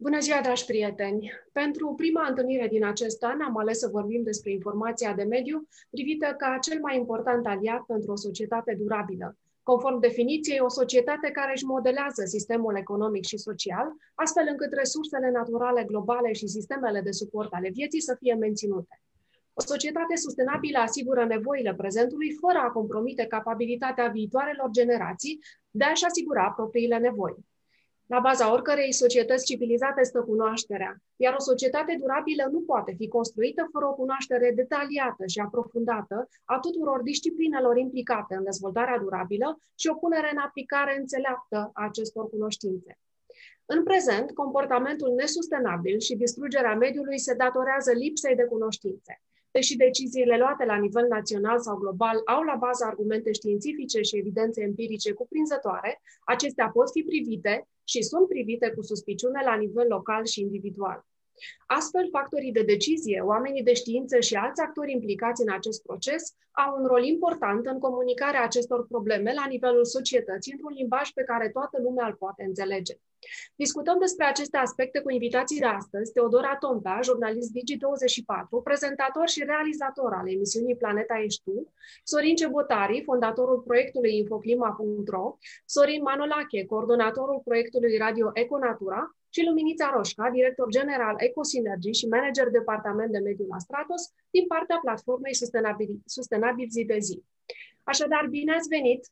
Bună ziua, dragi prieteni! Pentru prima întâlnire din acest an am ales să vorbim despre informația de mediu, privită ca cel mai important aliat pentru o societate durabilă. Conform definiției, o societate care își modelează sistemul economic și social, astfel încât resursele naturale globale și sistemele de suport ale vieții să fie menținute. O societate sustenabilă asigură nevoile prezentului fără a compromite capabilitatea viitoarelor generații de a-și asigura propriile nevoi. La baza oricărei societăți civilizate stă cunoașterea, iar o societate durabilă nu poate fi construită fără o cunoaștere detaliată și aprofundată a tuturor disciplinelor implicate în dezvoltarea durabilă și o punere în aplicare înțeleaptă a acestor cunoștințe. În prezent, comportamentul nesustenabil și distrugerea mediului se datorează lipsei de cunoștințe. Deși deciziile luate la nivel național sau global au la bază argumente științifice și evidențe empirice cuprinzătoare, acestea pot fi privite și sunt privite cu suspiciune la nivel local și individual. Astfel, factorii de decizie, oamenii de știință și alți actori implicați în acest proces au un rol important în comunicarea acestor probleme la nivelul societății într-un limbaj pe care toată lumea îl poate înțelege. Discutăm despre aceste aspecte cu invitații de astăzi, Teodora Tompea, jurnalist Digi24, prezentator și realizator al emisiunii Planeta Ești Tu, Sorin Cebotari, fondatorul proiectului Infoclima.ro, Sorin Manolache, coordonatorul proiectului Radio Econatura, și Luminița Roșca, director general Ecosinergy și manager departament de mediu la Stratos, din partea platformei Sustenabil Zi de Zi. Așadar, bine ați venit!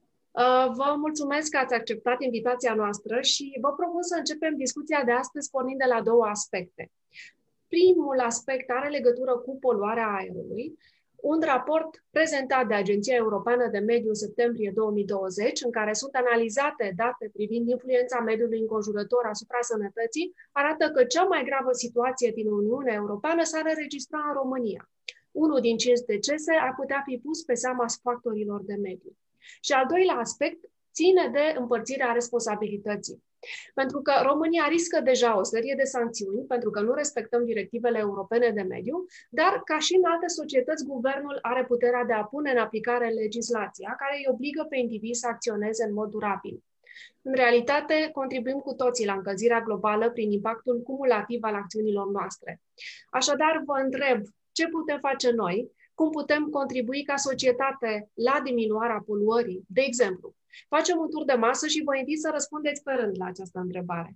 Vă mulțumesc că ați acceptat invitația noastră și vă propun să începem discuția de astăzi pornind de la două aspecte. Primul aspect are legătură cu poluarea aerului, un raport prezentat de Agenția Europeană de Mediu în septembrie 2020, în care sunt analizate date privind influența mediului înconjurător asupra sănătății, arată că cea mai gravă situație din Uniunea Europeană s-ar înregistra în România. 1 din 5 decese ar putea fi pus pe seama factorilor de mediu. Și al doilea aspect ține de împărțirea responsabilității. Pentru că România riscă deja o serie de sancțiuni pentru că nu respectăm directivele europene de mediu, dar ca și în alte societăți, guvernul are puterea de a pune în aplicare legislația care îi obligă pe indivizi să acționeze în mod durabil. În realitate, contribuim cu toții la încălzirea globală prin impactul cumulativ al acțiunilor noastre. Așadar, vă întreb, ce putem face noi? Cum putem contribui ca societate la diminuarea poluării? De exemplu, facem un tur de masă și vă invit să răspundeți pe rând la această întrebare.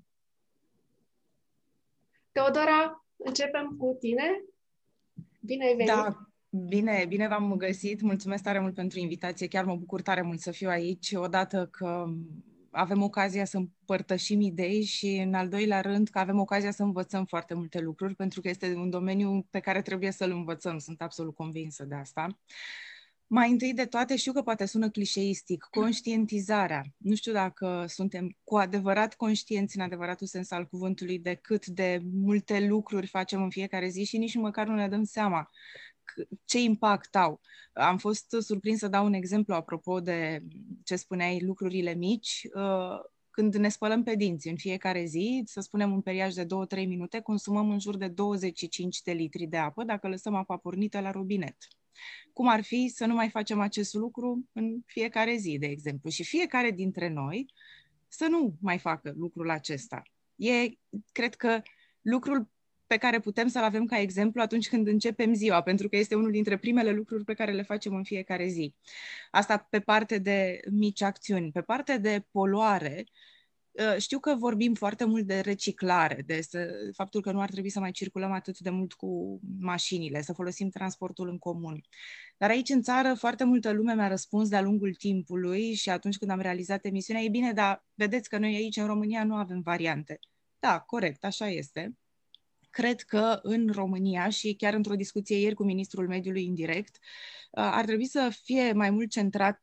Teodora, începem cu tine. Bine ai venit! Da, bine v-am găsit. Mulțumesc tare mult pentru invitație. Chiar mă bucur tare mult să fiu aici, odată că avem ocazia să împărtășim idei și, în al doilea rând, că avem ocazia să învățăm foarte multe lucruri, pentru că este un domeniu pe care trebuie să-l învățăm. Sunt absolut convinsă de asta. Mai întâi de toate, știu că poate sună clișeistic, conștientizarea. Nu știu dacă suntem cu adevărat conștienți, în adevăratul sens al cuvântului, de cât de multe lucruri facem în fiecare zi și nici măcar nu ne dăm seama ce impact au. Am fost surprins să dau un exemplu apropo de ce spuneai, lucrurile mici. Când ne spălăm pe dinți în fiecare zi, să spunem un periaj de 2-3 minute, consumăm în jur de 25 de litri de apă dacă lăsăm apa pornită la robinet. Cum ar fi să nu mai facem acest lucru în fiecare zi, de exemplu, și fiecare dintre noi să nu mai facă lucrul acesta. Cred că, lucrul pe care putem să-l avem ca exemplu atunci când începem ziua, pentru că este unul dintre primele lucruri pe care le facem în fiecare zi. Asta pe parte de mici acțiuni. Pe parte de poluare, știu că vorbim foarte mult de reciclare, de faptul că nu ar trebui să mai circulăm atât de mult cu mașinile, să folosim transportul în comun. Dar aici în țară foarte multă lume mi-a răspuns de-a lungul timpului și atunci când am realizat emisiunea, e bine, dar vedeți că noi aici în România nu avem variante. Da, corect, așa este. Cred că în România, și chiar într-o discuție ieri cu ministrul mediului indirect, ar trebui să fie mai mult centrat,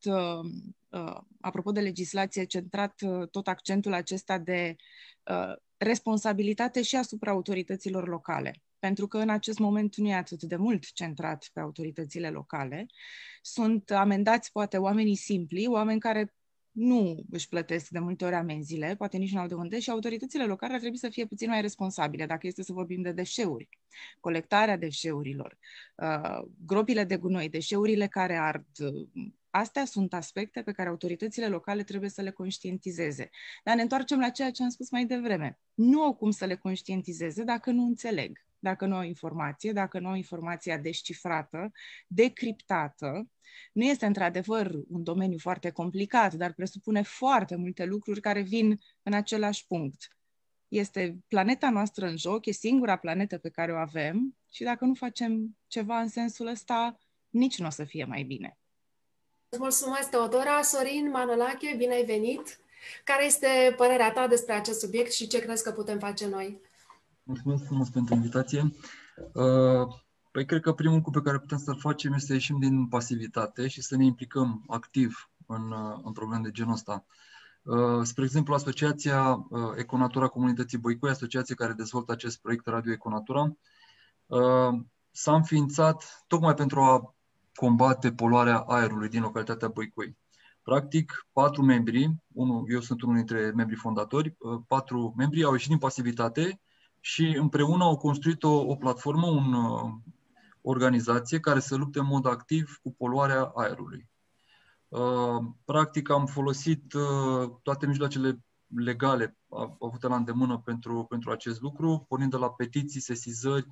apropo de legislație, centrat tot accentul acesta de responsabilitate și asupra autorităților locale. Pentru că în acest moment nu e atât de mult centrat pe autoritățile locale. Sunt amendați poate oamenii simpli, oameni care nu își plătesc de multe ori amenziile, poate nici nu au de unde, și autoritățile locale ar trebui să fie puțin mai responsabile, dacă este să vorbim de deșeuri, colectarea deșeurilor, gropile de gunoi, deșeurile care ard, Astea sunt aspecte pe care autoritățile locale trebuie să le conștientizeze. Dar ne întoarcem la ceea ce am spus mai devreme. Nu au cum să le conștientizeze dacă nu înțeleg, dacă nu au informație, dacă nu au informația descifrată, decriptată. Nu este într-adevăr un domeniu foarte complicat, dar presupune foarte multe lucruri care vin în același punct. Este planeta noastră în joc, e singura planetă pe care o avem și dacă nu facem ceva în sensul ăsta, nici nu o să fie mai bine. Mulțumesc, Teodora. Sorin Manolache, bine ai venit! Care este părerea ta despre acest subiect și ce crezi că putem face noi? Mulțumesc frumos pentru invitație. Păi cred că primul lucru pe care putem să-l facem este să ieșim din pasivitate și să ne implicăm activ în probleme de genul ăsta. Spre exemplu, Asociația Econatura Comunității Băicoi, asociație care dezvoltă acest proiect Radio Econatura, s-a înființat tocmai pentru a combate poluarea aerului din localitatea Băicoi. Practic, 4 membri, eu sunt unul dintre membrii fondatori, 4 membri au ieșit din pasivitate și împreună au construit o platformă, o organizație care să lupte în mod activ cu poluarea aerului. Practic am folosit toate mijloacele legale avute la îndemână pentru acest lucru, pornind de la petiții, sesizări,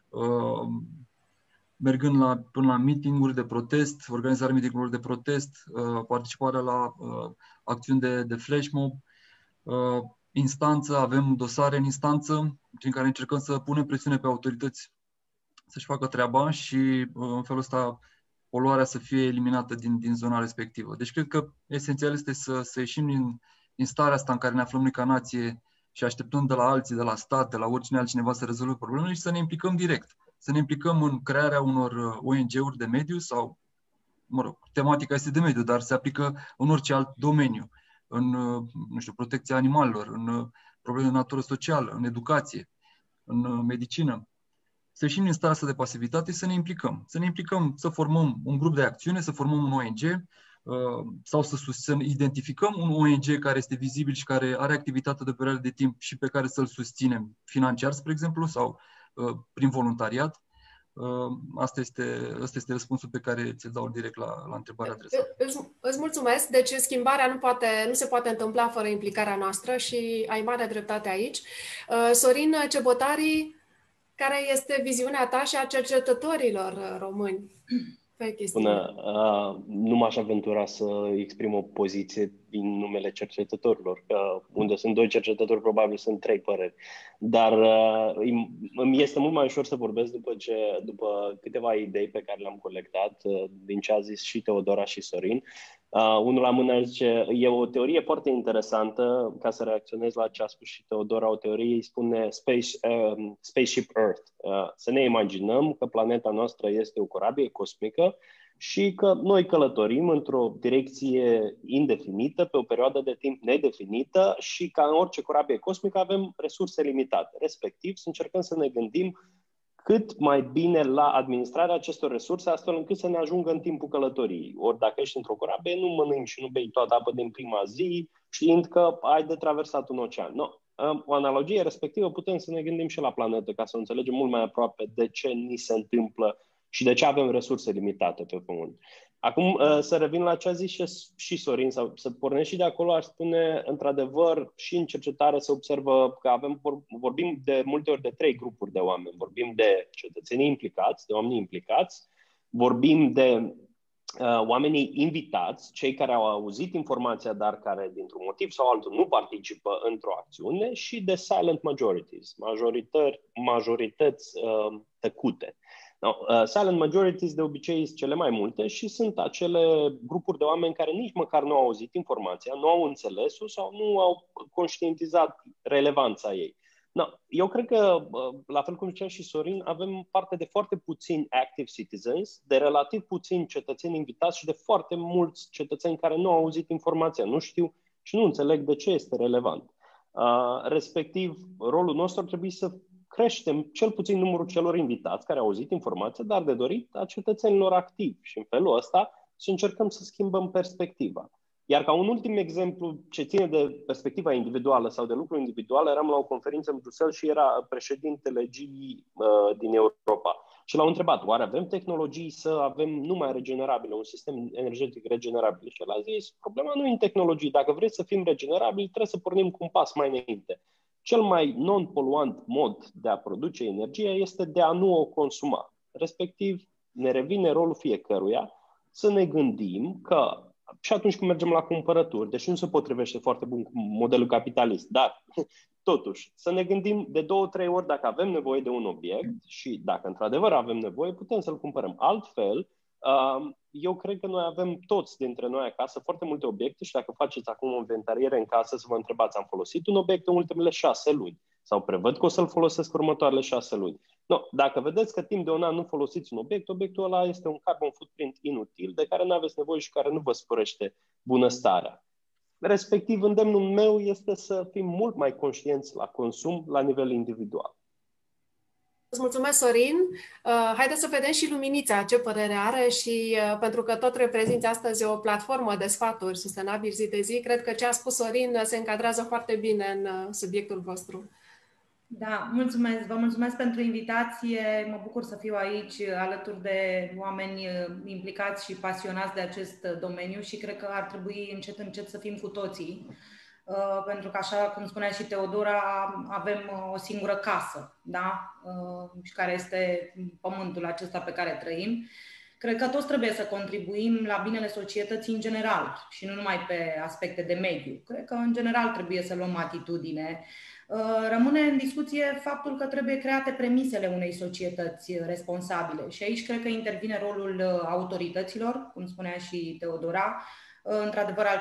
mergând până la meeting-uri de protest, organizarea meeting-urilor de protest, participarea la acțiuni de flash mob, instanță, avem dosare în instanță prin care încercăm să punem presiune pe autorități să-și facă treaba și în felul ăsta poluarea să fie eliminată din zona respectivă. Deci cred că esențial este să ieșim din starea asta în care ne aflăm noi ca nație și așteptăm de la alții, de la stat, de la oricine altcineva să rezolve problemele și să ne implicăm direct. Să ne implicăm în crearea unor ONG-uri de mediu sau, tematica este de mediu, dar se aplică în orice alt domeniu, în, protecția animalelor, în probleme de natură socială, în educație, în medicină. Să ieșim din starea asta de pasivitate și să ne implicăm. Să ne implicăm, să formăm un grup de acțiune, să formăm un ONG sau să identificăm un ONG care este vizibil și care are activitate de perioadă de timp și pe care să-l susținem financiar, spre exemplu, sau prin voluntariat. Asta este răspunsul pe care ți-l dau direct la întrebarea adresată. Îți mulțumesc. Deci schimbarea nu se poate întâmpla fără implicarea noastră și ai mare dreptate aici. Sorin Cebotari, care este viziunea ta și a cercetătorilor români pe chestiune? Nu m-aș aventura să exprim o poziție din numele cercetătorilor. Unde sunt 2 cercetători, probabil sunt 3 păreri. Dar îmi este mult mai ușor să vorbesc după câteva idei pe care le-am colectat, din ce a zis și Teodora și Sorin. Unul la mână zice, e o teorie foarte interesantă, ca să reacționez la ce a spus și Teodora, o teorie îi spune Spaceship Earth. Să ne imaginăm că planeta noastră este o corabie cosmică și că noi călătorim într-o direcție indefinită, pe o perioadă de timp nedefinită și ca în orice corabie cosmică avem resurse limitate. Respectiv, să încercăm să ne gândim cât mai bine la administrarea acestor resurse, astfel încât să ne ajungă în timpul călătoriei. Ori dacă ești într-o corabie, nu mănânci și nu bei toată apă din prima zi, știind că ai de traversat un ocean. No. O analogie respectivă putem să ne gândim și la planetă, ca să înțelegem mult mai aproape de ce ni se întâmplă și de ce avem resurse limitate pe Pământ. Acum, să revin la ce a zis și Sorin, să pornesc și de acolo, aș spune, într-adevăr, și în cercetare se observă că vorbim de multe ori de 3 grupuri de oameni. Vorbim de cetățenii implicați, de oamenii implicați, vorbim de oamenii invitați, cei care au auzit informația, dar care, dintr-un motiv sau altul, nu participă într-o acțiune, și de silent majorities, majorități tăcute. Silent majorities de obicei sunt cele mai multe și sunt acele grupuri de oameni care nici măcar nu au auzit informația, nu au înțeles-o sau nu au conștientizat relevanța ei. Eu cred că, la fel cum zicea și Sorin, avem parte de foarte puțini active citizens, de relativ puțini cetățeni invitați și de foarte mulți cetățeni care nu au auzit informația, nu știu și nu înțeleg de ce este relevant. Respectiv, rolul nostru ar trebui să creștem cel puțin numărul celor invitați care au auzit informația, dar de dorit a cetățenilor activi și în felul ăsta să încercăm să schimbăm perspectiva. Iar ca un ultim exemplu ce ține de perspectiva individuală sau de lucru individual, eram la o conferință în Bruxelles și era președintele GE din Europa. și l-au întrebat, oare avem tehnologii să avem numai regenerabile, un sistem energetic regenerabil? Și el a zis, problema nu e în tehnologii. Dacă vrei să fim regenerabili, trebuie să pornim cu un pas mai înainte. Cel mai non-poluant mod de a produce energie este de a nu o consuma. Respectiv, ne revine rolul fiecăruia să ne gândim că și atunci când mergem la cumpărături, deși nu se potrivește foarte bun cu modelul capitalist, dar totuși să ne gândim de 2-3 ori dacă avem nevoie de un obiect și dacă într-adevăr avem nevoie, putem să-l cumpărăm. Altfel, eu cred că noi avem toți dintre noi acasă foarte multe obiecte și dacă faceți acum o inventariere în casă să vă întrebați, am folosit un obiect în ultimele 6 luni sau prevăd că o să-l folosesc următoarele 6 luni. No, dacă vedeți că timp de un an nu folosiți un obiect, obiectul ăla este un carbon footprint inutil de care nu aveți nevoie și care nu vă sporește bunăstarea. Respectiv, îndemnul meu este să fim mult mai conștienți la consum la nivel individual. Îți mulțumesc, Sorin. Haideți să vedem și Luminița ce părere are și pentru că tot reprezinți astăzi o platformă de sfaturi sustenabili zi de zi, cred că ce a spus Sorin se încadrează foarte bine în subiectul vostru. Da, mulțumesc. Vă mulțumesc pentru invitație. Mă bucur să fiu aici alături de oameni implicați și pasionați de acest domeniu și cred că ar trebui încet să fim cu toții. Pentru că, așa cum spunea și Teodora, avem o singură casă, da? Și care este pământul acesta pe care trăim. Cred că toți trebuie să contribuim la binele societății în general și nu numai pe aspecte de mediu. Cred că în general trebuie să luăm atitudine. Rămâne în discuție faptul că trebuie create premisele unei societăți responsabile și aici cred că intervine rolul autorităților, cum spunea și Teodora, într-adevăr al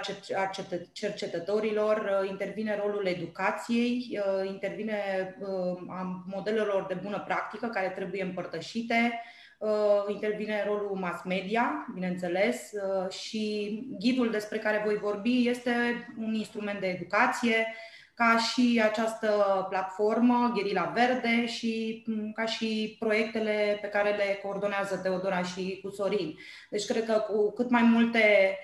cercetătorilor, intervine rolul educației, intervine a modelelor de bună practică care trebuie împărtășite, intervine rolul mass media, bineînțeles, și ghidul despre care voi vorbi este un instrument de educație, ca și această platformă, Gherila Verde, și ca și proiectele pe care le coordonează Teodora și cu Sorin. Deci cred că cu cât mai multe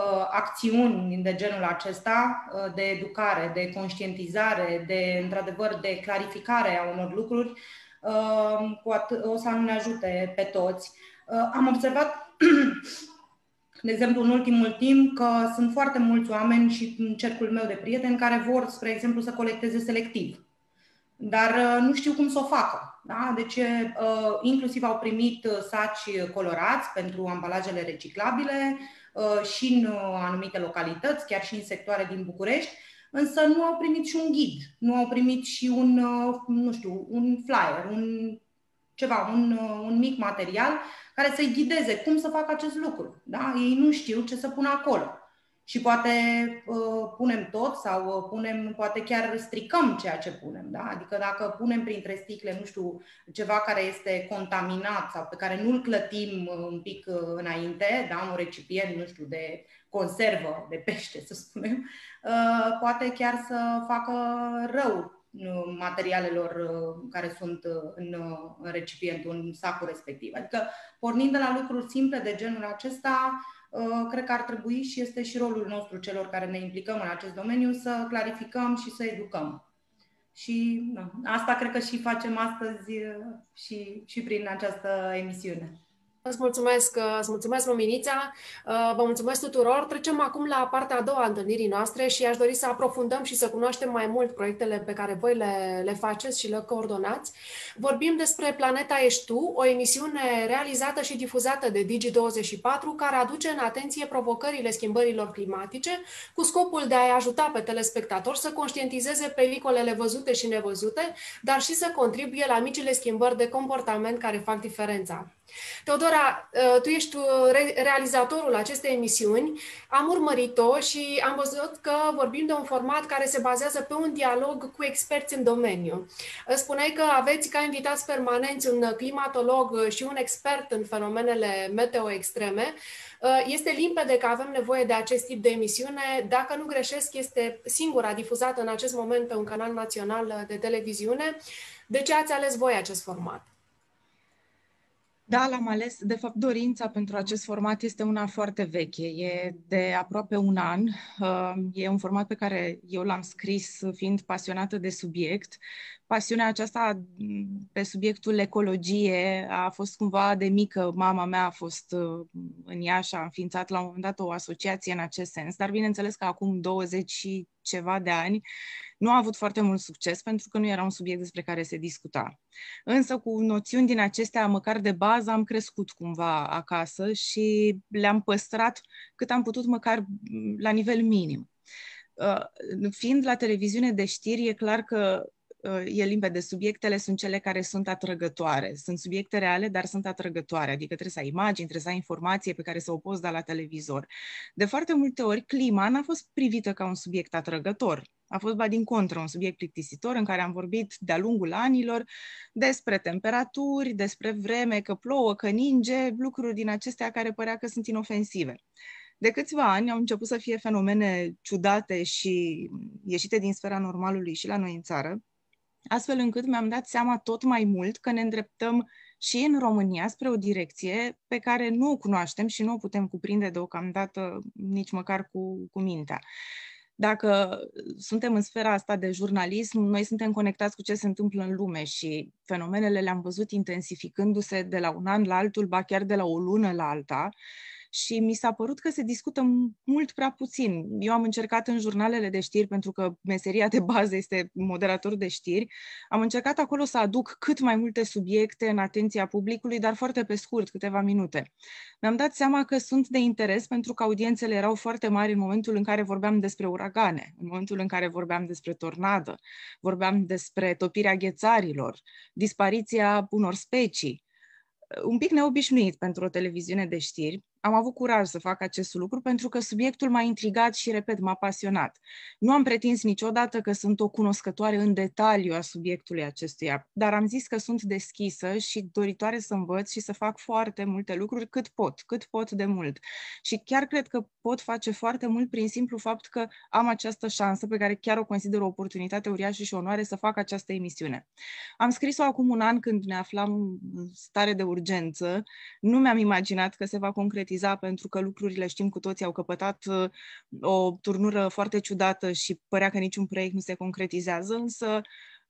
acțiuni de genul acesta, de educare, de conștientizare, de, într-adevăr, de clarificare a unor lucruri, o să ne ajute pe toți. Am observat, de exemplu, în ultimul timp, că sunt foarte mulți oameni și în cercul meu de prieteni care vor, spre exemplu, să colecteze selectiv, dar nu știu cum să o facă. Da? Deci, inclusiv au primit saci colorați pentru ambalajele reciclabile și în anumite localități, chiar și în sectoare din București, însă nu au primit și un ghid, nu au primit și un, nu știu, un flyer, un mic material care să-i ghideze cum să facă acest lucru. Da? Ei nu știu ce să pună acolo. Și poate punem tot sau poate chiar stricăm ceea ce punem. Da? Adică dacă punem printre sticle, nu știu, ceva care este contaminat sau pe care nu-l clătim un pic înainte, da? Un recipient, nu știu, de conservă, de pește, să spunem, poate chiar să facă rău materialelor care sunt în recipientul, în sacul respectiv. Adică, pornind de la lucruri simple de genul acesta, cred că ar trebui și este și rolul nostru, celor care ne implicăm în acest domeniu, să clarificăm și să educăm. Și asta cred că și facem astăzi și prin această emisiune. Îți mulțumesc, Luminița, vă mulțumesc tuturor. Trecem acum la partea a doua a întâlnirii noastre și aș dori să aprofundăm și să cunoaștem mai mult proiectele pe care voi le faceți și le coordonați. Vorbim despre Planeta Ești Tu, o emisiune realizată și difuzată de Digi24, care aduce în atenție provocările schimbărilor climatice, cu scopul de a-i ajuta pe telespectatori să conștientizeze pericolele văzute și nevăzute, dar și să contribuie la micile schimbări de comportament care fac diferența. Teodora, tu ești realizatorul acestei emisiuni, am urmărit-o și am văzut că vorbim de un format care se bazează pe un dialog cu experți în domeniu. Spuneai că aveți ca invitați permanenți un climatolog și un expert în fenomenele meteo extreme. Este limpede că avem nevoie de acest tip de emisiune. Dacă nu greșesc, este singura difuzată în acest moment pe un canal național de televiziune. De ce ați ales voi acest format? Da, l-am ales. De fapt, dorința pentru acest format este una foarte veche. E de aproape un an. E un format pe care eu l-am scris fiind pasionată de subiect, pasiunea aceasta pe subiectul ecologie a fost cumva de mică. Mama mea a fost în Iași, a înființat la un moment dat o asociație în acest sens, dar bineînțeles că acum 20 și ceva de ani nu a avut foarte mult succes pentru că nu era un subiect despre care se discuta. Însă cu noțiuni din acestea, măcar de bază, am crescut cumva acasă și le-am păstrat cât am putut, măcar la nivel minim. Fiind la televiziune de știri, e clar că e limpede, subiectele sunt cele care sunt atrăgătoare. Sunt subiecte reale, dar sunt atrăgătoare, adică trebuie să ai imagini, trebuie să ai informație pe care să o poți da la televizor. De foarte multe ori, clima n-a fost privită ca un subiect atrăgător. A fost, ba din contră, un subiect plictisitor în care am vorbit de-a lungul anilor despre temperaturi, despre vreme, că plouă, că ninge, lucruri din acestea care părea că sunt inofensive. De câțiva ani au început să fie fenomene ciudate și ieșite din sfera normalului și la noi în țară, astfel încât mi-am dat seama tot mai mult că ne îndreptăm și în România spre o direcție pe care nu o cunoaștem și nu o putem cuprinde deocamdată nici măcar cu mintea. Dacă suntem în sfera asta de jurnalism, noi suntem conectați cu ce se întâmplă în lume și fenomenele le-am văzut intensificându-se de la un an la altul, ba chiar de la o lună la alta. Și mi s-a părut că se discută mult prea puțin. Eu am încercat în jurnalele de știri, pentru că meseria de bază este moderator de știri, am încercat acolo să aduc cât mai multe subiecte în atenția publicului, dar foarte pe scurt, câteva minute. Mi-am dat seama că sunt de interes pentru că audiențele erau foarte mari în momentul în care vorbeam despre uragane, în momentul în care vorbeam despre tornadă, vorbeam despre topirea ghețarilor, dispariția unor specii. Un pic neobișnuit pentru o televiziune de știri. Am avut curaj să fac acest lucru pentru că subiectul m-a intrigat și, repet, m-a pasionat. Nu am pretins niciodată că sunt o cunoscătoare în detaliu a subiectului acestuia, dar am zis că sunt deschisă și doritoare să învăț și să fac foarte multe lucruri cât pot de mult. Și chiar cred că pot face foarte mult prin simplu fapt că am această șansă pe care chiar o consider o oportunitate uriașă și onoare să fac această emisiune. Am scris-o acum un an când ne aflam în stare de urgență. Nu mi-am imaginat că se va concretiza pentru că lucrurile, știm cu toții, au căpătat o turnură foarte ciudată și părea că niciun proiect nu se concretizează, însă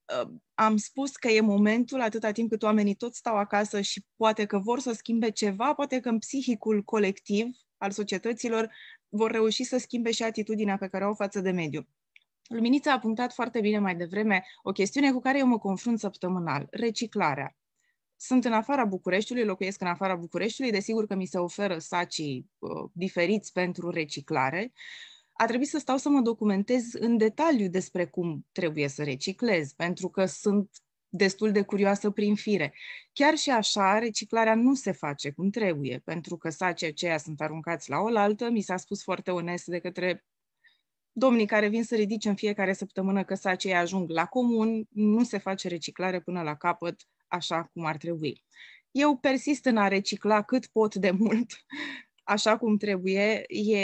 am spus că e momentul, atâta timp cât oamenii tot stau acasă și poate că vor să schimbe ceva, poate că în psihicul colectiv al societăților vor reuși să schimbe și atitudinea pe care o au față de mediu. Luminița a punctat foarte bine mai devreme o chestiune cu care eu mă confrunt săptămânal, reciclarea. Sunt în afara Bucureștiului, locuiesc în afara Bucureștiului, desigur că mi se oferă sacii diferiți pentru reciclare. A trebuit să stau să mă documentez în detaliu despre cum trebuie să reciclez, pentru că sunt destul de curioasă prin fire. Chiar și așa, reciclarea nu se face cum trebuie, pentru că sacii aceia sunt aruncați la oaltă. Mi s-a spus foarte onest de către domnii care vin să ridice în fiecare săptămână că sacii ajung la comun, nu se face reciclare până la capăt, așa cum ar trebui. Eu persist în a recicla cât pot de mult, așa cum trebuie.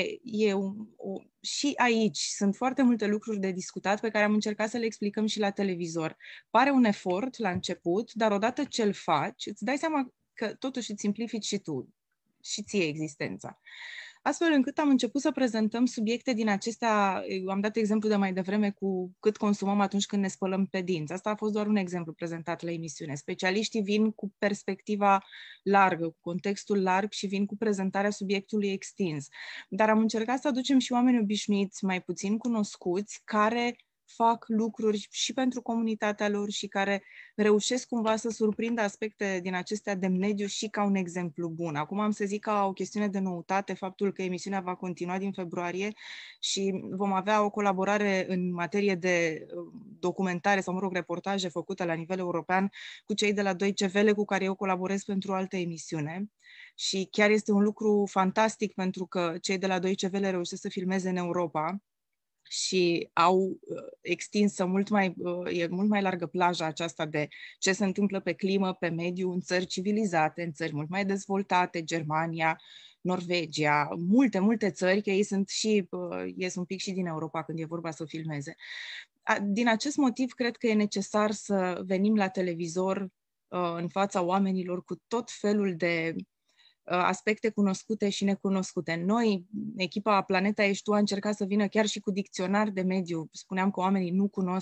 Și aici sunt foarte multe lucruri de discutat pe care am încercat să le explicăm și la televizor. Pare un efort la început, dar odată ce îl faci, îți dai seama că totuși îți simplifici și tu, și ție existența. Astfel încât am început să prezentăm subiecte din acestea. Am dat exemplu de mai devreme cu cât consumăm atunci când ne spălăm pe dinți. Asta a fost doar un exemplu prezentat la emisiune. Specialiștii vin cu perspectiva largă, cu contextul larg și vin cu prezentarea subiectului extins. Dar am încercat să aducem și oameni obișnuiți, mai puțin cunoscuți, care fac lucruri și pentru comunitatea lor și care reușesc cumva să surprindă aspecte din acestea de mediu și ca un exemplu bun. Acum am să zic ca o chestiune de noutate faptul că emisiunea va continua din februarie și vom avea o colaborare în materie de documentare sau, mă rog, reportaje făcute la nivel european cu cei de la Deutsche Welle cu care eu colaborez pentru o altă emisiune. Și chiar este un lucru fantastic pentru că cei de la Deutsche Welle reușesc să filmeze în Europa și au extinsă e mult mai largă plaja aceasta de ce se întâmplă pe climă, pe mediu, în țări civilizate, în țări mult mai dezvoltate, Germania, Norvegia, multe țări, că ei ies un pic și din Europa când e vorba să filmeze. Din acest motiv, cred că e necesar să venim la televizor în fața oamenilor cu tot felul de aspecte cunoscute și necunoscute. Noi, echipa Planeta Ești Tu, a încercat să vină chiar și cu dicționar de mediu. Spuneam că oamenii nu cunosc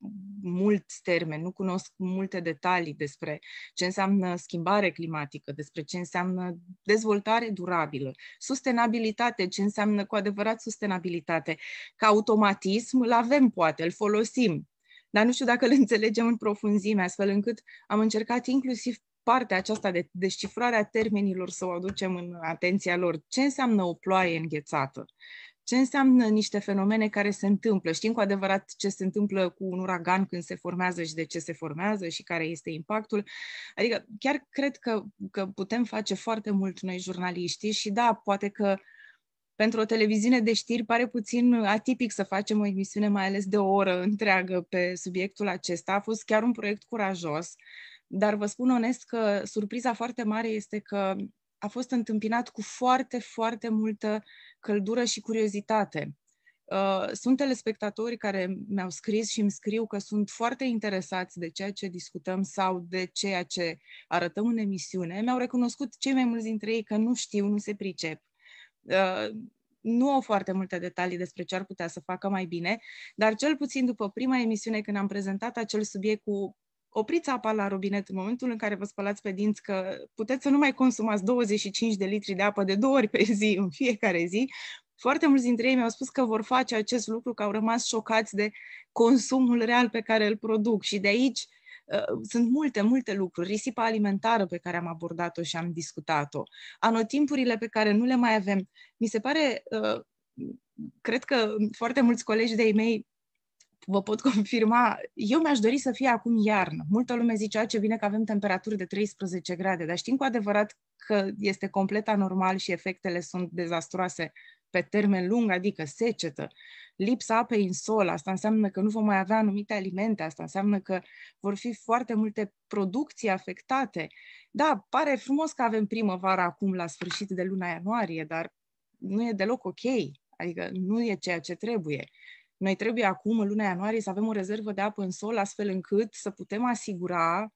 mulți termeni, nu cunosc multe detalii despre ce înseamnă schimbare climatică, despre ce înseamnă dezvoltare durabilă, sustenabilitate, ce înseamnă cu adevărat sustenabilitate. Ca automatism îl avem, poate, îl folosim, dar nu știu dacă îl înțelegem în profunzime, astfel încât am încercat inclusiv partea aceasta de descifrare a termenilor să o aducem în atenția lor. Ce înseamnă o ploaie înghețată? Ce înseamnă niște fenomene care se întâmplă? Știm cu adevărat ce se întâmplă cu un uragan când se formează și de ce se formează și care este impactul. Adică chiar cred că putem face foarte mult noi jurnaliștii și da, poate că pentru o televiziune de știri pare puțin atipic să facem o emisiune mai ales de o oră întreagă pe subiectul acesta. A fost chiar un proiect curajos, dar vă spun onest că surpriza foarte mare este că a fost întâmpinat cu foarte, foarte multă căldură și curiozitate. Sunt telespectatori care mi-au scris și îmi scriu că sunt foarte interesați de ceea ce discutăm sau de ceea ce arătăm în emisiune. Mi-au recunoscut cei mai mulți dintre ei că nu știu, nu se pricep. Nu au foarte multe detalii despre ce ar putea să facă mai bine, dar cel puțin după prima emisiune, când am prezentat acel subiect cu opriți apa la robinet în momentul în care vă spălați pe dinți, că puteți să nu mai consumați 25 de litri de apă de 2 ori pe zi, în fiecare zi, foarte mulți dintre ei mi-au spus că vor face acest lucru, că au rămas șocați de consumul real pe care îl produc și de aici sunt multe lucruri. Risipa alimentară pe care am abordat-o și am discutat-o, anotimpurile pe care nu le mai avem. Mi se pare, cred că foarte mulți colegi de-ai mei vă pot confirma, eu mi-aș dori să fie acum iarnă. Multă lume zicea ce bine că avem temperaturi de 13 grade, dar știm cu adevărat că este complet anormal și efectele sunt dezastruoase pe termen lung, adică secetă, lipsa apei în sol, asta înseamnă că nu vom mai avea anumite alimente, asta înseamnă că vor fi foarte multe producții afectate. Da, pare frumos că avem primăvară acum la sfârșit de luna ianuarie, dar nu e deloc ok, adică nu e ceea ce trebuie. Noi trebuie acum, în luna ianuarie, să avem o rezervă de apă în sol, astfel încât să putem asigura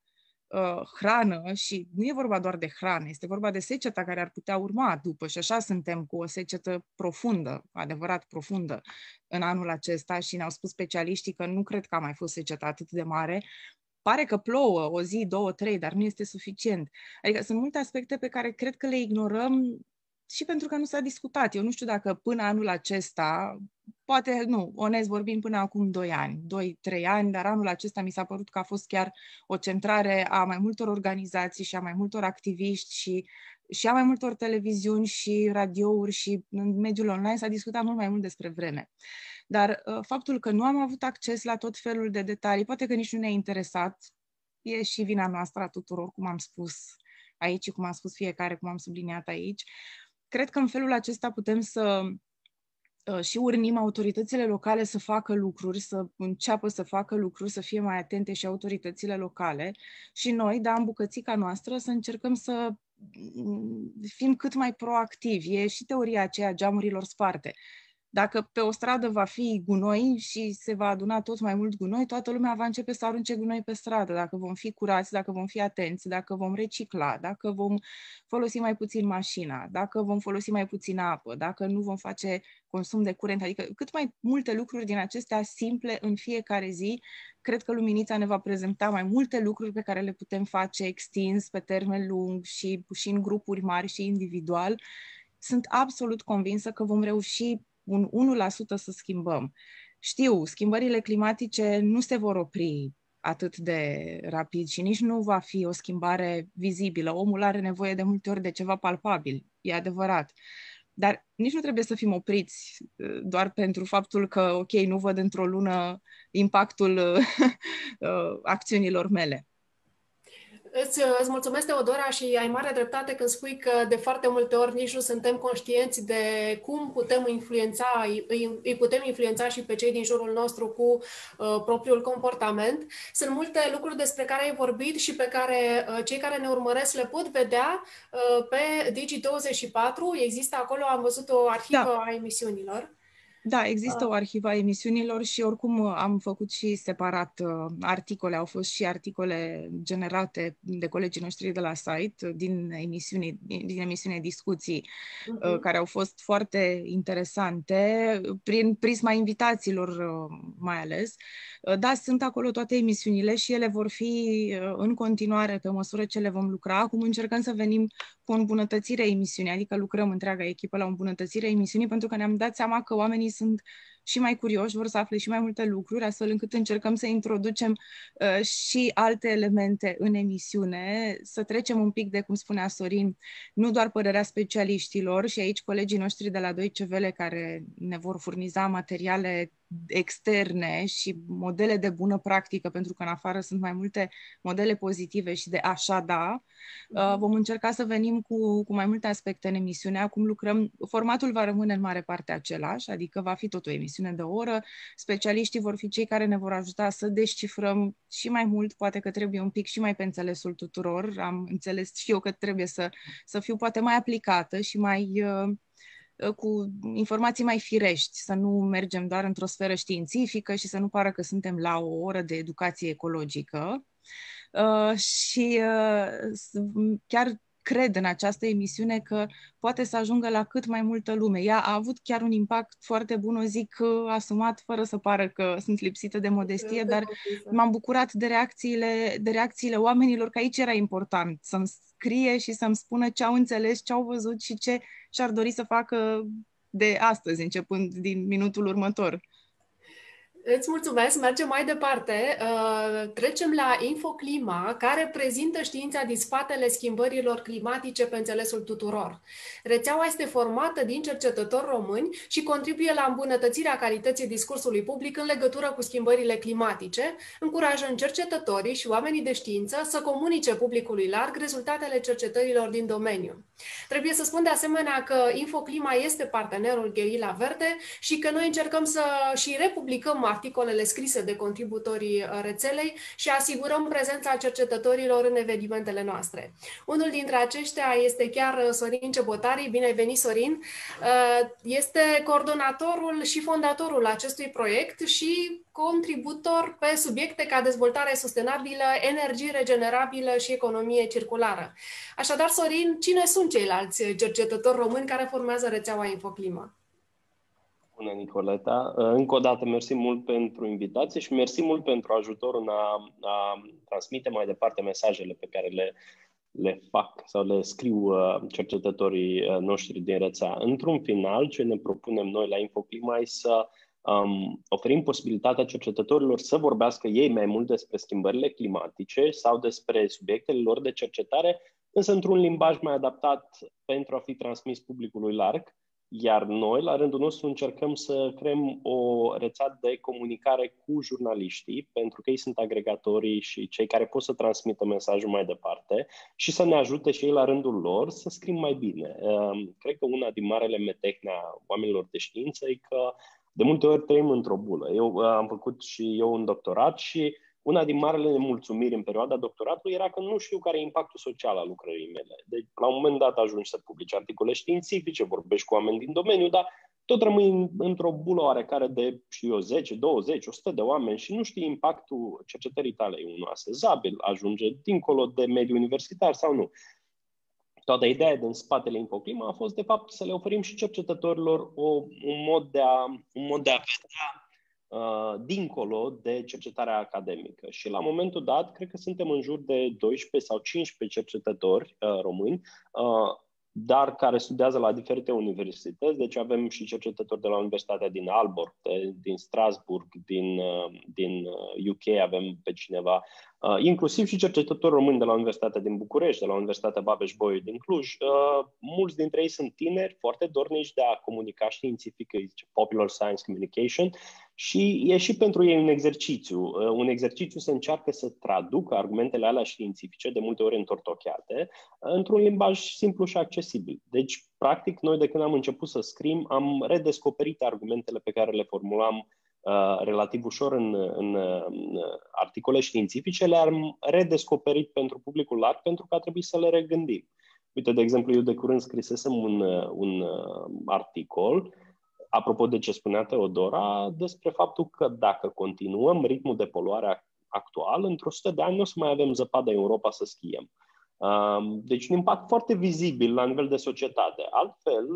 hrană și nu e vorba doar de hrană, este vorba de seceta care ar putea urma după și așa suntem cu o secetă profundă, adevărat profundă în anul acesta și ne-au spus specialiștii că nu cred că a mai fost secetă atât de mare. Pare că plouă o zi, 2, 3, dar nu este suficient. Adică sunt multe aspecte pe care cred că le ignorăm și pentru că nu s-a discutat. Eu nu știu dacă până anul acesta, poate nu, onest vorbind până acum 2 ani, 2-3 ani, dar anul acesta mi s-a părut că a fost chiar o centrare a mai multor organizații și a mai multor activiști și a mai multor televiziuni și radiouri și în mediul online s-a discutat mult mai mult despre vreme. Dar faptul că nu am avut acces la tot felul de detalii, poate că nici nu ne-a interesat, e și vina noastră a tuturor, cum am spus aici, cum am spus fiecare, cum am subliniat aici. Cred că în felul acesta putem să și urnim autoritățile locale să facă lucruri, să înceapă să facă lucruri, să fie mai atente și autoritățile locale și noi, da, în bucățica noastră, să încercăm să fim cât mai proactivi. E și teoria aceea geamurilor sparte. Dacă pe o stradă va fi gunoi și se va aduna tot mai mult gunoi, toată lumea va începe să arunce gunoi pe stradă. Dacă vom fi curați, dacă vom fi atenți, dacă vom recicla, dacă vom folosi mai puțin mașina, dacă vom folosi mai puțin apă, dacă nu vom face consum de curent, adică cât mai multe lucruri din acestea simple în fiecare zi, cred că Luminița ne va prezenta mai multe lucruri pe care le putem face extins pe termen lung și în grupuri mari și individual. Sunt absolut convinsă că vom reuși un 1% să schimbăm. Știu, schimbările climatice nu se vor opri atât de rapid și nici nu va fi o schimbare vizibilă. Omul are nevoie de multe ori de ceva palpabil, e adevărat. Dar nici nu trebuie să fim opriți doar pentru faptul că, ok, nu văd într-o lună impactul acțiunilor mele. Îți mulțumesc, Teodora, și ai mare dreptate când spui că de foarte multe ori nici nu suntem conștienți de cum putem îi putem influența și pe cei din jurul nostru cu propriul comportament. Sunt multe lucruri despre care ai vorbit și pe care cei care ne urmăresc le pot vedea pe Digi24. Există acolo, am văzut o arhivă a emisiunilor. Da, există o arhivă a emisiunilor și oricum am făcut și separat articole. Au fost și articole generate de colegii noștri de la site din emisiune discuții, care au fost foarte interesante, prin prisma invitațiilor mai ales. Da, sunt acolo toate emisiunile și ele vor fi în continuare pe măsură ce le vom lucra. Acum încercăm să venim cu o îmbunătățire a emisiunii, adică lucrăm întreaga echipă la o îmbunătățire a emisiunii, pentru că ne-am dat seama că oamenii sunt și mai curioși, vor să afle și mai multe lucruri, astfel încât încercăm să introducem și alte elemente în emisiune, să trecem un pic de, cum spunea Sorin, nu doar părerea specialiștilor, și aici colegii noștri de la Deutsche Welle care ne vor furniza materiale externe și modele de bună practică, pentru că în afară sunt mai multe modele pozitive și de așa da. Vom încerca să venim cu mai multe aspecte în emisiune. Acum lucrăm, formatul va rămâne în mare parte același, adică va fi tot o emisiune de o oră. Specialiștii vor fi cei care ne vor ajuta să descifrăm și mai mult, poate că trebuie un pic și mai pe înțelesul tuturor. Am înțeles și eu că trebuie să fiu poate mai aplicată și mai cu informații mai firești, să nu mergem doar într-o sferă științifică și să nu pară că suntem la o oră de educație ecologică. Și chiar cred în această emisiune că poate să ajungă la cât mai multă lume. Ea a avut chiar un impact foarte bun, o zic asumat, fără să pară că sunt lipsită de modestie, dar m-am bucurat de reacțiile oamenilor, că aici era important să-mi scrie și să-mi spună ce au înțeles, ce au văzut și ce și-ar dori să facă de astăzi, începând din minutul următor. Îți mulțumesc, mergem mai departe. Trecem la Infoclima, care prezintă știința din spatele schimbărilor climatice pe înțelesul tuturor. Rețeaua este formată din cercetători români și contribuie la îmbunătățirea calității discursului public în legătură cu schimbările climatice, încurajând cercetătorii și oamenii de știință să comunice publicului larg rezultatele cercetărilor din domeniu. Trebuie să spun de asemenea că Infoclima este partenerul Guerilla Verde și că noi încercăm să și republicăm articolele scrise de contributorii rețelei și asigurăm prezența cercetătorilor în evenimentele noastre. Unul dintre aceștia este chiar Sorin Cebotari. Bine ai venit, Sorin! Este coordonatorul și fondatorul acestui proiect și contributor pe subiecte ca dezvoltare sustenabilă, energie regenerabilă și economie circulară. Așadar, Sorin, cine sunt ceilalți cercetători români care formează rețeaua Infoclima? Bună, Nicoleta! Încă o dată, mersi mult pentru invitație și mersi mult pentru ajutorul în a transmite mai departe mesajele pe care le fac sau le scriu cercetătorii noștri din rețea. Într-un final, ce ne propunem noi la Infoclima e să oferim posibilitatea cercetătorilor să vorbească ei mai mult despre schimbările climatice sau despre subiectele lor de cercetare, însă într-un limbaj mai adaptat pentru a fi transmis publicului larg. Iar noi, la rândul nostru, încercăm să creăm o rețea de comunicare cu jurnaliștii, pentru că ei sunt agregatorii și cei care pot să transmită mesajul mai departe și să ne ajute și ei, la rândul lor, să scriem mai bine. Cred că una din marele metehne a oamenilor de știință e că de multe ori trăim într-o bulă. Eu am făcut și eu un doctorat și una din marele nemulțumiri în perioada doctoratului era că nu știu care e impactul social al lucrării mele. Deci, la un moment dat ajungi să publici articole științifice, vorbești cu oameni din domeniu, dar tot rămâi într-o bulă oarecare de, 10, 20, 100 de oameni și nu știi impactul cercetării tale. E unul asezabil, ajunge dincolo de mediul universitar sau nu. Toată ideea din spatele Infoclima a fost, de fapt, să le oferim și cercetătorilor un mod de a vedea dincolo de cercetarea academică. Și la momentul dat, cred că suntem în jur de 12 sau 15 cercetători români, dar care studiază la diferite universități. Deci avem și cercetători de la Universitatea din Aalborg, din Strasbourg, din UK avem pe cineva, inclusiv și cercetători români de la Universitatea din București, de la Universitatea Babeș-Bolyai din Cluj. Mulți dintre ei sunt tineri, foarte dornici de a comunica științific, Popular Science Communication, și e și pentru ei un exercițiu. Un exercițiu să încearcă să traducă argumentele alea științifice, de multe ori întortocheate, într-un limbaj simplu și accesibil. Deci, practic, noi de când am început să scriem, am redescoperit argumentele pe care le formulam relativ ușor în articole științifice, le-am redescoperit pentru publicul larg pentru că a trebuit să le regândim. Uite, de exemplu, eu de curând scrisesem un articol apropo de ce spunea Teodora, despre faptul că dacă continuăm ritmul de poluare actual, într-o 100 de ani nu o să mai avem zăpadă în Europa să schiem. Deci un impact foarte vizibil la nivel de societate. Altfel,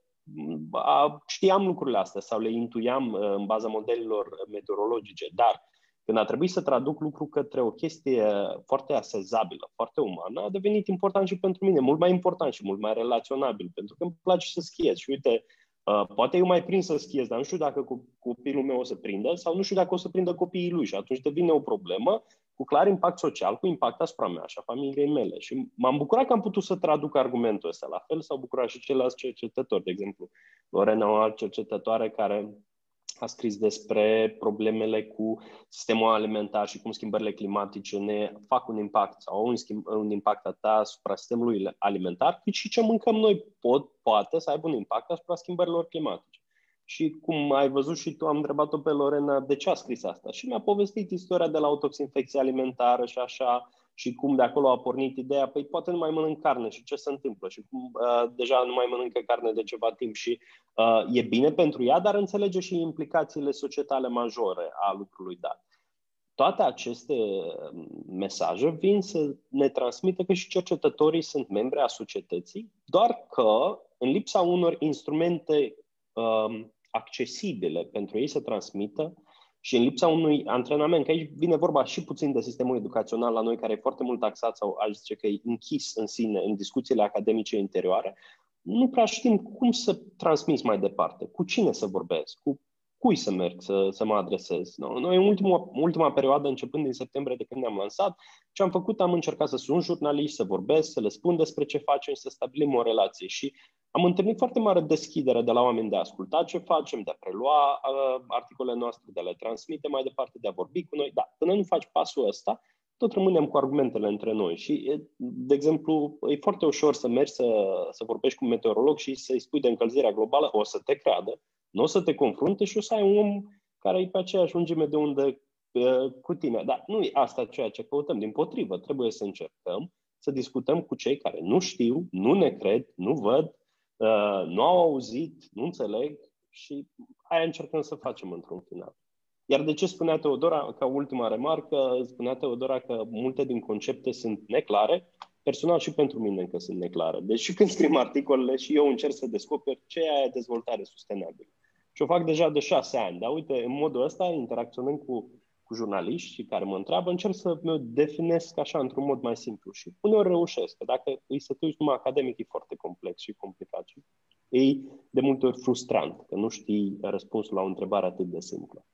știam lucrurile astea sau le intuiam în baza modelelor meteorologice, dar când a trebuit să traduc lucrul către o chestie foarte asezabilă, foarte umană, a devenit important și pentru mine, mult mai important și mult mai relaționabil, pentru că îmi place să schiez. Și uite, poate eu mai prind să schiez, dar nu știu dacă copilul meu o să prindă sau nu știu dacă o să prindă copiii lui și atunci devine o problemă cu clar impact social, cu impact asupra mea și a familiei mele. Și m-am bucurat că am putut să traduc argumentul ăsta. La fel s-au bucurat și ceilalți cercetători. De exemplu, Lorena, o altă cercetătoare care a scris despre problemele cu sistemul alimentar și cum schimbările climatice ne fac un impact sau un impact atât asupra sistemului alimentar, cât și ce mâncăm noi poate să aibă un impact asupra schimbărilor climatice. Și cum ai văzut și tu, am întrebat-o pe Lorena de ce a scris asta. Și mi-a povestit istoria de la o toxinfecție alimentară și așa, și cum de acolo a pornit ideea, păi poate nu mai mănânc carne și ce se întâmplă și cum deja nu mai mănâncă carne de ceva timp și e bine pentru ea, dar înțelege și implicațiile societale majore a lucrului dat. Toate aceste mesaje vin să ne transmită că și cercetătorii sunt membri a societății, doar că în lipsa unor instrumente accesibile pentru ei să transmită și în lipsa unui antrenament, că aici vine vorba și puțin de sistemul educațional la noi, care e foarte mult taxat sau aș zice că e închis în sine în discuțiile academice interioare, nu prea știm cum să transmiți mai departe, cu cine să vorbesc, cu cui să merg să mă adresez. Noi în ultima perioadă, începând din septembrie de când ne-am lansat, ce am făcut, am încercat să sun jurnaliști, să vorbesc, să le spun despre ce facem, să stabilim o relație și am întâlnit foarte mare deschidere de la oameni de a asculta ce facem, de a prelua articolele noastre, de a le transmite mai departe, de a vorbi cu noi. Dar până nu faci pasul ăsta, tot rămânem cu argumentele între noi. Și, de exemplu, e foarte ușor să mergi să vorbești cu un meteorolog și să-i spui de încălzirea globală, o să te creadă, nu o să te confrunte și o să ai un om care e pe aceeași lungime de undă cu tine. Dar nu e asta ceea ce căutăm. Dimpotrivă, trebuie să încercăm să discutăm cu cei care nu știu, nu ne cred, nu văd, nu au auzit, nu înțeleg și aia încercăm să facem într-un final. Iar de ce spunea Teodora, ca ultima remarcă, spunea Teodora că multe din concepte sunt neclare, personal și pentru mine încă sunt neclare. Deci și când scriu articolele și eu încerc să descoper ce e dezvoltare sustenabilă. Și o fac deja de 6 ani, dar uite, în modul ăsta, interacționând cu jurnaliști care mă întreabă, încerc să mă definesc așa într-un mod mai simplu și uneori reușesc, că dacă îi să te uiți numai academic e foarte complex și complicat și e de multe ori frustrant, că nu știi răspunsul la o întrebare atât de simplă.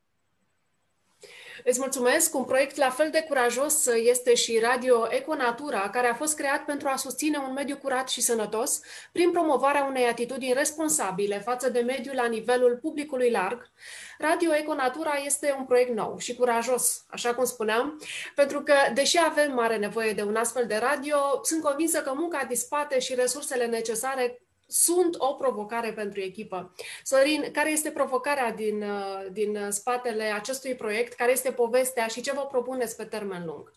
Îți mulțumesc. Un proiect la fel de curajos este și Radio Econatura, care a fost creat pentru a susține un mediu curat și sănătos prin promovarea unei atitudini responsabile față de mediu la nivelul publicului larg. Radio Econatura este un proiect nou și curajos, așa cum spuneam, pentru că, deși avem mare nevoie de un astfel de radio, sunt convinsă că munca din spate și resursele necesare sunt o provocare pentru echipă. Sorin, care este provocarea din spatele acestui proiect? Care este povestea și ce vă propuneți pe termen lung?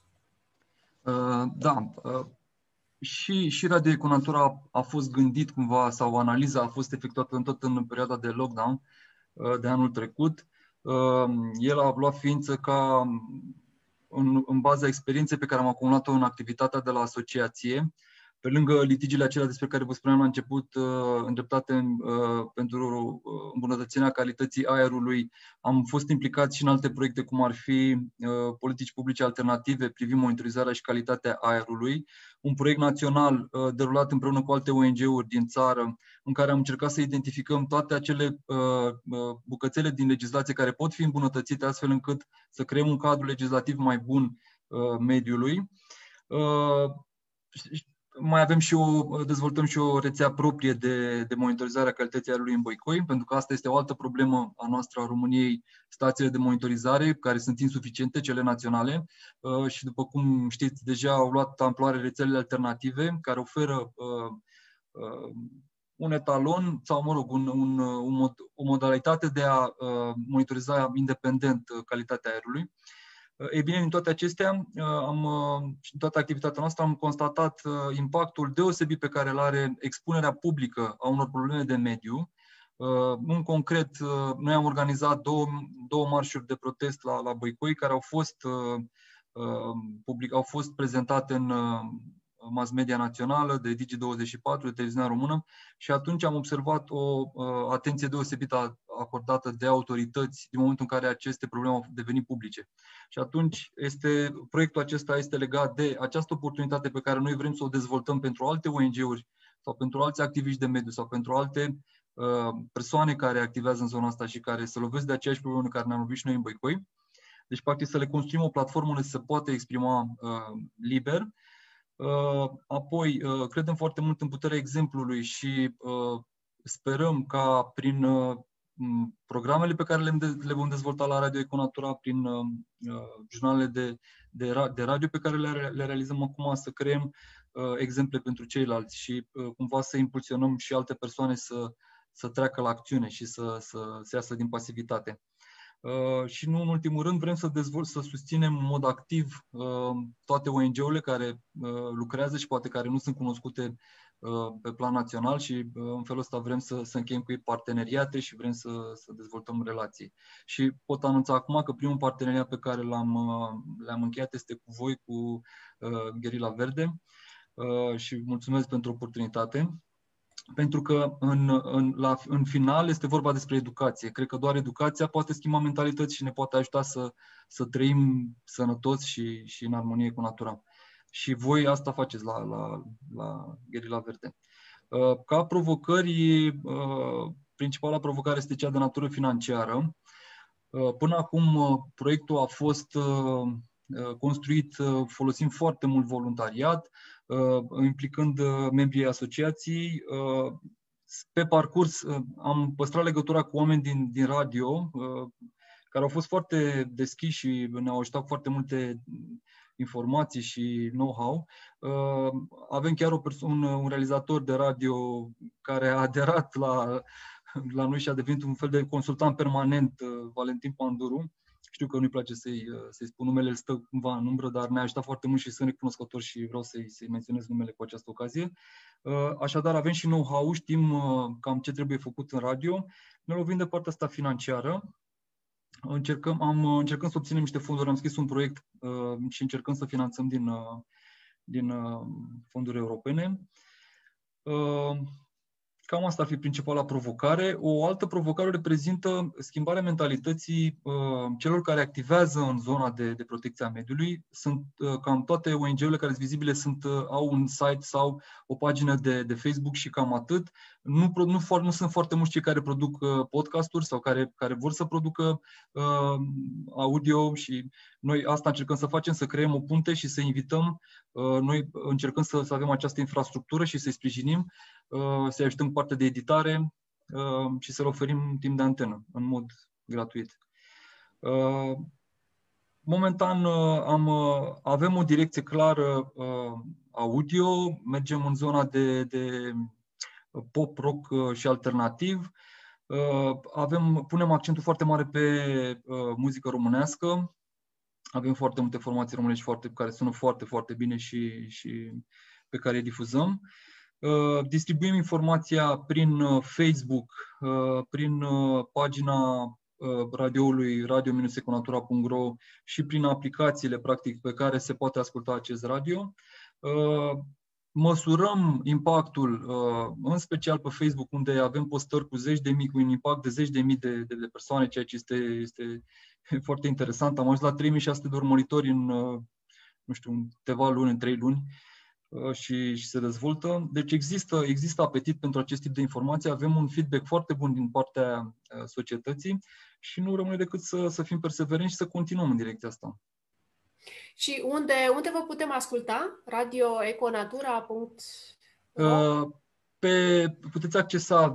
Și Radio Econatura a fost gândit cumva, sau analiza a fost efectuată tot în perioada de lockdown de anul trecut. El a luat ființă ca în baza experienței pe care am acumulat-o în activitatea de la asociație. Pe lângă litigiile acelea despre care vă spuneam la început, îndreptate pentru îmbunătățirea calității aerului, am fost implicat și în alte proiecte, cum ar fi politici publice alternative privind monitorizarea și calitatea aerului, un proiect național derulat împreună cu alte ONG-uri din țară, în care am încercat să identificăm toate acele bucățele din legislație care pot fi îmbunătățite astfel încât să creăm un cadru legislativ mai bun mediului. Mai avem dezvoltăm și o rețea proprie de monitorizare a calității aerului în Băicoi, pentru că asta este o altă problemă a noastră, a României, stațiile de monitorizare, care sunt insuficiente, cele naționale, și după cum știți, deja au luat amploare rețelele alternative, care oferă un etalon sau, mă rog, o modalitate de a monitoriza independent calitatea aerului. Ei bine, în toate acestea, în toată activitatea noastră am constatat impactul deosebit pe care îl are expunerea publică a unor probleme de mediu În concret, noi am organizat două marșuri de protest la Băicoi, care au fost prezentate în mass media națională, de Digi24, de Televiziunea Română, și atunci am observat o atenție deosebită acordată de autorități din momentul în care aceste probleme au devenit publice. Și atunci proiectul acesta este legat de această oportunitate pe care noi vrem să o dezvoltăm pentru alte ONG-uri sau pentru alți activiști de mediu sau pentru alte persoane care activează în zona asta și care se lovesc de aceeași problemă care ne-am lovit și noi în Băicoi. Deci, practic, să le construim o platformă unde se poate exprima liber. Apoi, credem foarte mult în puterea exemplului și sperăm ca prin programele pe care le vom dezvolta la Radio Econatura, prin jurnalele de radio pe care le realizăm acum, să creăm exemple pentru ceilalți și cumva să impulsionăm și alte persoane să treacă la acțiune și să iasă din pasivitate. Și nu în ultimul rând, vrem să susținem în mod activ toate ONG-urile care lucrează și poate care nu sunt cunoscute pe plan național și în felul ăsta vrem să încheiem cu ei parteneriate și vrem să dezvoltăm relații. Și pot anunța acum că primul parteneriat pe care l-am încheiat este cu voi, cu Guerilla Verde, și mulțumesc pentru oportunitate. Pentru că în final este vorba despre educație. Cred că doar educația poate schimba mentalități și ne poate ajuta să trăim sănătoși și în armonie cu natura. Și voi asta faceți la Guerilla Verde. Ca provocări, principala provocare este cea de natură financiară. Până acum proiectul a fost construit folosind foarte mult voluntariat, implicând membrii asociației. Pe parcurs am păstrat legătura cu oameni din radio, care au fost foarte deschiși și ne-au ajutat foarte multe informații și know-how. Avem chiar un realizator de radio care a aderat la noi și a devenit un fel de consultant permanent, Valentin Panduru. Știu că nu-i place să-i spun numele, el stă cumva în umbră, dar ne-a ajutat foarte mult și sunt recunoscător și vreau să-i menționez numele cu această ocazie. Așadar, avem și know-how, știm cam ce trebuie făcut în radio. Ne lovim de partea asta financiară. Încercăm să obținem niște fonduri, am scris un proiect și încercăm să finanțăm din fonduri europene. Cam asta ar fi principala provocare. O altă provocare reprezintă schimbarea mentalității celor care activează în zona de protecție a mediului. Sunt cam toate ONG-urile care sunt vizibile au un site sau o pagină de Facebook și cam atât. Nu sunt foarte mulți cei care produc podcasturi sau care vor să producă audio și noi asta încercăm să facem, să creăm o punte și să invităm. Noi încercăm să avem această infrastructură și să-i sprijinim, să-i ajutăm cu partea de editare și să le oferim timp de antenă în mod gratuit. Momentan avem o direcție clară audio, mergem în zona de pop, rock și alternativ. Punem accentul foarte mare pe muzică românească. Avem foarte multe formații românești care sună foarte, foarte bine și pe care le difuzăm. Distribuim informația prin Facebook, prin pagina radioului radio-econatura.ro și prin aplicațiile practic pe care se poate asculta acest radio. Măsurăm impactul, în special pe Facebook, unde avem postări cu un impact de 10.000 de persoane, ceea ce este foarte interesant. Am ajuns la 3.600 de urmăritori în câteva luni, în 3 luni și se dezvoltă. Deci există apetit pentru acest tip de informații, avem un feedback foarte bun din partea societății și nu rămâne decât să fim perseverenți și să continuăm în direcția asta. Și unde vă putem asculta? radioeconatura.ro? Puteți accesa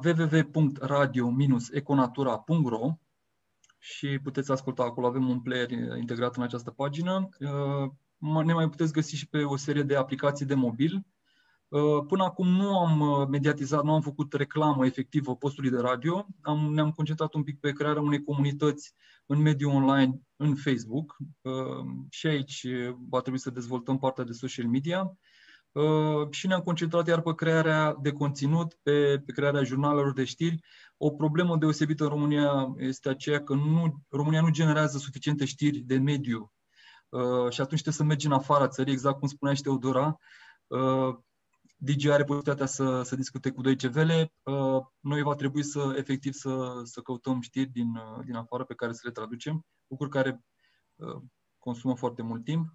www.radio-econatura.ro și puteți asculta acolo. Avem un player integrat în această pagină. Ne mai puteți găsi și pe o serie de aplicații de mobil. Până acum nu am mediatizat, nu am făcut reclamă efectivă postului de radio. Ne-am concentrat un pic pe crearea unei comunități în mediul online, în Facebook. Și aici va trebui să dezvoltăm partea de social media. și ne-am concentrat iar pe crearea de conținut, pe crearea jurnalelor de știri. O problemă deosebită în România este aceea că România nu generează suficiente știri de mediu. Și atunci trebuie să mergi în afara țării, exact cum spunea și Teodora. Digi are posibilitatea să discute cu Deutsche Welle. Noi va trebui efectiv să căutăm știri din afară pe care să le traducem, lucruri care consumă foarte mult timp.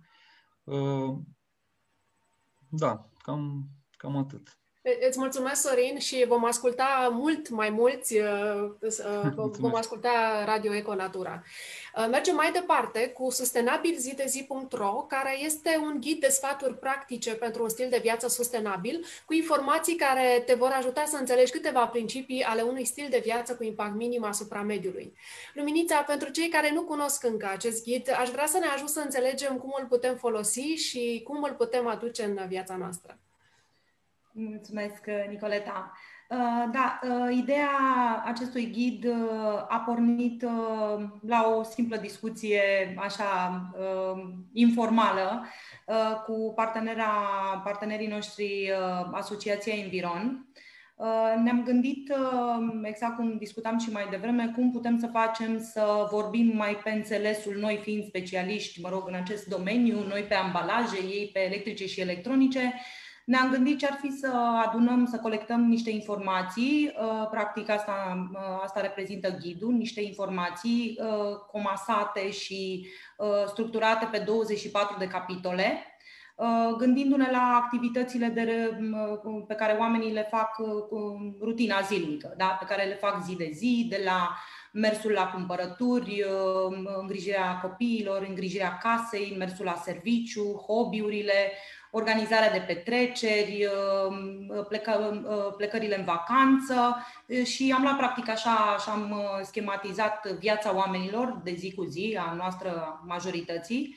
Da, cam atât. Îți mulțumesc, Sorin, și vom asculta mult mai mulți, vom asculta Radio Eco Natura. Mergem mai departe cu sustenabilzidezi.ro, care este un ghid de sfaturi practice pentru un stil de viață sustenabil, cu informații care te vor ajuta să înțelegi câteva principii ale unui stil de viață cu impact minim asupra mediului. Luminița, pentru cei care nu cunosc încă acest ghid, aș vrea să ne ajut să înțelegem cum îl putem folosi și cum îl putem aduce în viața noastră. Mulțumesc, Nicoleta. Da, ideea acestui ghid a pornit la o simplă discuție așa informală cu partenerii noștri, Asociația Environ. Ne-am gândit, exact cum discutam și mai devreme, cum putem să facem să vorbim mai pe înțelesul, noi fiind specialiști, în acest domeniu, noi pe ambalaje, ei pe electrice și electronice. Ne-am gândit ce ar fi să adunăm, să colectăm niște informații, practic asta reprezintă ghidul, niște informații comasate și structurate pe 24 de capitole, gândindu-ne la activitățile pe care oamenii le fac rutina zilnică, da? Pe care le fac zi de zi, de la mersul la cumpărături, îngrijirea copiilor, îngrijirea casei, mersul la serviciu, hobby-urile, organizarea de petreceri, plecările în vacanță și am luat practic așa am schematizat viața oamenilor de zi cu zi, a noastră majorității.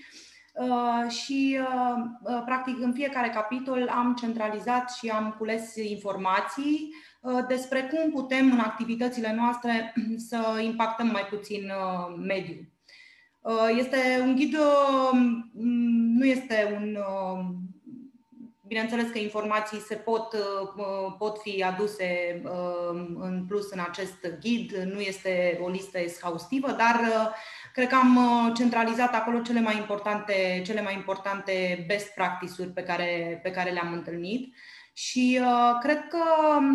Și practic în fiecare capitol am centralizat și am cules informații despre cum putem în activitățile noastre să impactăm mai puțin mediul. Este un ghid, nu este un... Bineînțeles că informații pot fi aduse în plus în acest ghid, nu este o listă exhaustivă, dar cred că am centralizat acolo cele mai importante best practice-uri pe care le-am întâlnit. Și cred că